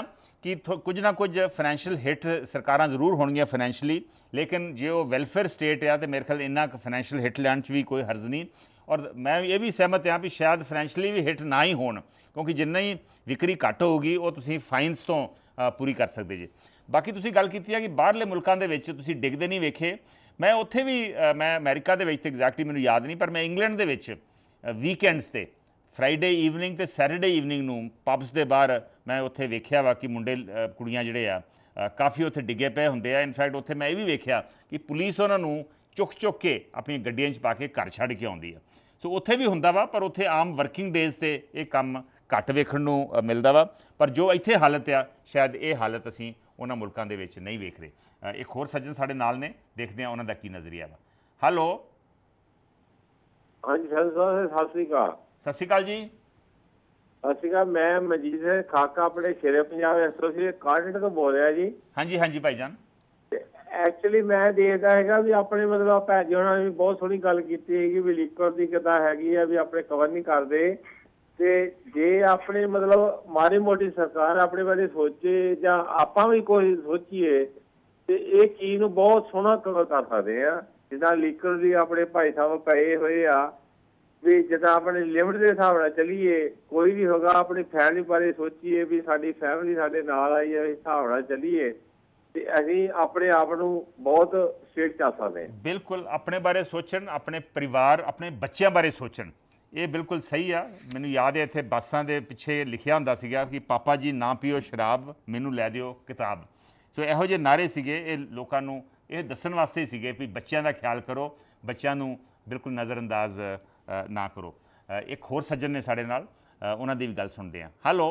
कि कुछ ना कुछ फाइनैशियल हिट सरकारां जरूर होणगियां फाइनैशियली, लेकिन जे वो वैलफेयर स्टेट आ तो मेरे ख्याल इन्ना फाइनैशियल हिट लैण च भी कोई हर्ज नहीं। और मैं ये भी सहमत हाँ भी शायद फाइनैशियली भी हिट ना ही होण, क्योंकि जिन्ना ही विक्री घट होगी वो तुसीं फाइनस तो पूरी कर सकते जे। बाकी तुसीं गल कीती है कि बाहरले मुल्कां दे विच तुसीं डिगदे नहीं वेखे। मैं उत्थे भी मैं अमेरिका दे विच ते एग्जैक्टली मैनूं याद नहीं, पर मैं इंग्लैंड दे विच वीकेंड्स ते फ्राइडे ईवनिंग ते सैटरडे ईवनिंग नूं पब्स दे बाहर मैं उत्थे वेख्या वा कि मुंडे कुड़ियां जिहड़े आ काफ़ी उत्थे डिगे पे हुंदे आ। इनफैक्ट उत्थे मैं ये भी वेख्या कि पुलिस उन्हां नूं चुक चुक के अपनी गड्डियां 'च पा के घर छड्ड के आउंदी है। सो उत्थे भी हुंदा वा, पर उत्थे आम वर्किंग डेज़ ते ये काम घट वेखण नूं मिलदा वा। पर जो इत्थे हालत आ शायद ये हालत असीं उन्हां मुल्कां दे विच नहीं वेख रहे। एक होर सज्जन साडे नाल ने, देखदे हां उन्हां दा की नज़रिया वा। हैलो, हाँ जी सत श्री अकाल। सत श्री अकाल जी। सत श्री अकाल। मैं मजीद खाका अपने शेरे पंजाब एसोसीएट कांटेंट तो बोल रहा जी। हाँ जी, हाँ जी भाईजान। एक्चुअली मैं देखदा हैगा भी अपने मतलब भैन जी होना भी बहुत सोहनी गल कीती है भी लीकर दी किदां हैगी है भी अपने कवर नहीं करदे। ते जे अपने मतलब माड़ी मोटी सरकार अपने बारे सोचे जां आपां भी कोई सोचीए ते ये चीज़ नूं बहुत सोहना कवर कर सकदे आ। जिद्दां लीकर दी अपने भाई साहब पए होए आ भी जिद्दां अपने लिमिट के हिसाब नाल चलीए, कोई भी होगा अपनी फैमिली बारे सोचीए भी साडी फैमिली साडे नाल आई है, हिसाब नाल चलीए ते असीं अपने आप नूं बहुत स्टेट चा सकदे हां। बिल्कुल अपने बारे सोचण, अपने परिवार अपने बच्चों बारे सोचण, ये बिल्कुल सही आ। मैनूं याद है इत्थे बसां दे पिछे लिखिया हुंदा सीगा कि पापा जी ना पीओ शराब, मैनूं लै दिओ किताब। सो इहो ਜਿਹੇ नारे सीगे ये लोकां नूं ये दस्सण वास्ते ही सीगे भी बच्चों का ख्याल करो, बच्चों नूं बिल्कुल नज़रअंदाज ना करो। एक होर सज्जन ने साडे नाल, उन्हां दी भी गल सुणदे हां। हैलो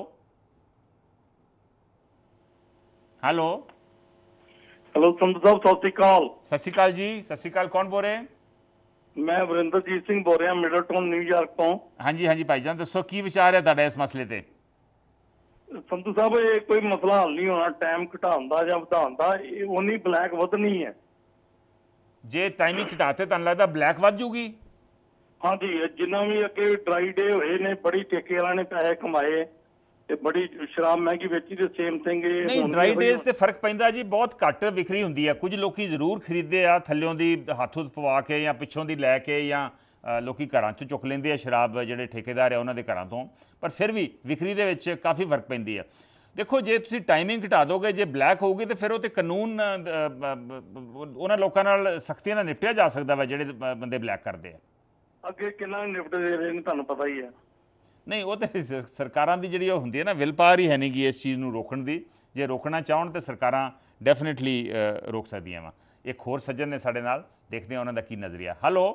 हैलो हेलो संधू साहब, सत श्री अकाल। सत श्री अकाल जी। सत श्री अकाल, कौन बोल रहे हैं? मैं वरिंदरजीत सिंह बोल रहा मिडल टाउन न्यूयॉर्क तो। हाँ जी, हाँ जी भाईजान, दसो की विचार है तुहाडा इस मसले ते? संधू साहब ये कोई मसला हल नहीं होना टाइम घटाउण दा जां वधाउण दा, उन्नी ब्लैक वधनी है। जे टाइमिंग घटाते तुहानूं लगदा ब्लैक वध जूगी? हाँ जी, जिन्ना भी अगे ड्राई डे होए ने बड़ी ठेके वाले ने पैसे कमाए ते बड़ी शराब महंगी बेची ते सेम थिंग नहीं ड्राई डेज ते फर्क पैंदा जी, बहुत घट विक्री हुंदी है। कुछ लोग जरूर खरीदते आ थल्लों दी हत्थ हुत्थ पवा के या पिछों दी लैके या लोग घरां चों चुक लेंदे आ शराब जिहड़े ठेकेदार आ उन्हां दे घरां तों, पर फिर भी विक्री दे विच काफ़ी फर्क पैंदी है। देखो जे तुसीं टाइमिंग घटा दोगे, जे ब्लैक होगी तो फिर वो तो कानून उन्हां लोकां नाल सख्ती नाल निपटिया जा सकदा वा जिहड़े बंदे ब्लैक करदे आ। अगे किन्ना निपट दे रहे ने तुहानूं पता ही है। नहीं वो तो सरकारां दी जिहड़ी हुंदी है ना विल पावर ही है नहीं कि इस चीज़ नूं रोकण दी। जे रोकना चाहण तो सरकारां डेफिनेटली रोक सकदियां वा। एक होर सज्जन ने साडे नाल, देखदे हां उन्हां दा की नज़रिया। हैलो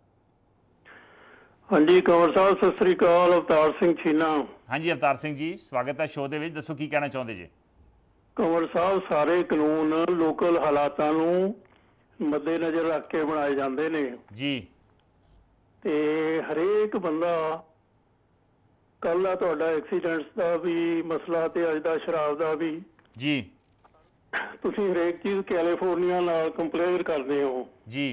हाँ जी कंवर साहब, सत श्री अकाल। अवतार सिंह छीना। हाँ जी अवतार सिंह जी, स्वागत है शो दे विच। दसो की कहना चाहुंदे जी? कंवर साहब सारे कानून लोकल हालातां नूं मद्देनज़र रख के बनाए जांदे ने जी। ते हरेक बंदा कल तुहाडा एक्सीडेंट्स का भी मसला ते अज दा शराब का भी जी, तुसीं हरेक चीज़ कैलीफोर्निया नाल कंपेयर करदे हो जी।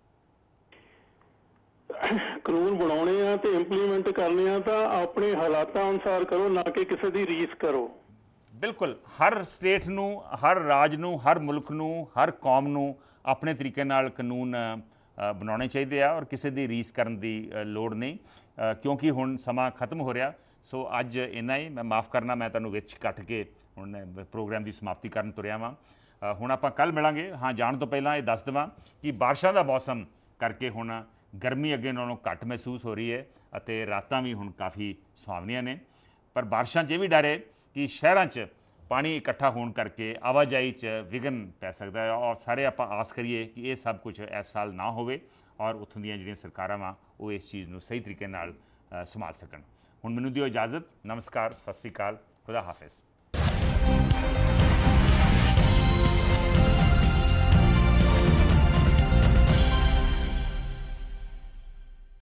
कानून बनाने आ ते इंप्लीमेंट करने आ तां अपने हालातां अनुसार करो, ना कि किसी दी रीस करो। बिल्कुल हर स्टेट नूं, हर राज नूं, हर मुल्क नूं, हर कौम नूं अपने तरीके नाल कानून बनाने चाहिए और किसी की रीस करन दी लोड़ नहीं, क्योंकि हुण समा खत्म हो रहा। सो अज इन्ना ही, मैं माफ़ करना मैं तुहानूं विच कट के हुण प्रोग्राम की समाप्ति करन तुरिया वां। हुण आपां कल मिलांगे। हाँ जाण तो पहलां ये दस देवां कि बारिशां दा मौसम करके हुण गर्मी अगे नालों घट महसूस हो रही है अते रातां भी हुण काफ़ी सुहावनियां ने। पर बारिशां 'च ये भी डर है कि शहरां 'च पानी इकट्ठा होने करके आवाजाही च विघन पै सकता है और सारे आप आस करिए कि ये सब कुछ इस साल ना होवे और उत्थों दी जिहड़ियां सरकारां वा वो इस चीज़ नूं सही तरीके नाल संभाल सकण। हुण मैनूं दिओ इजाज़त। नमस्कार, सत श्री अकाल, खुदा हाफिज़।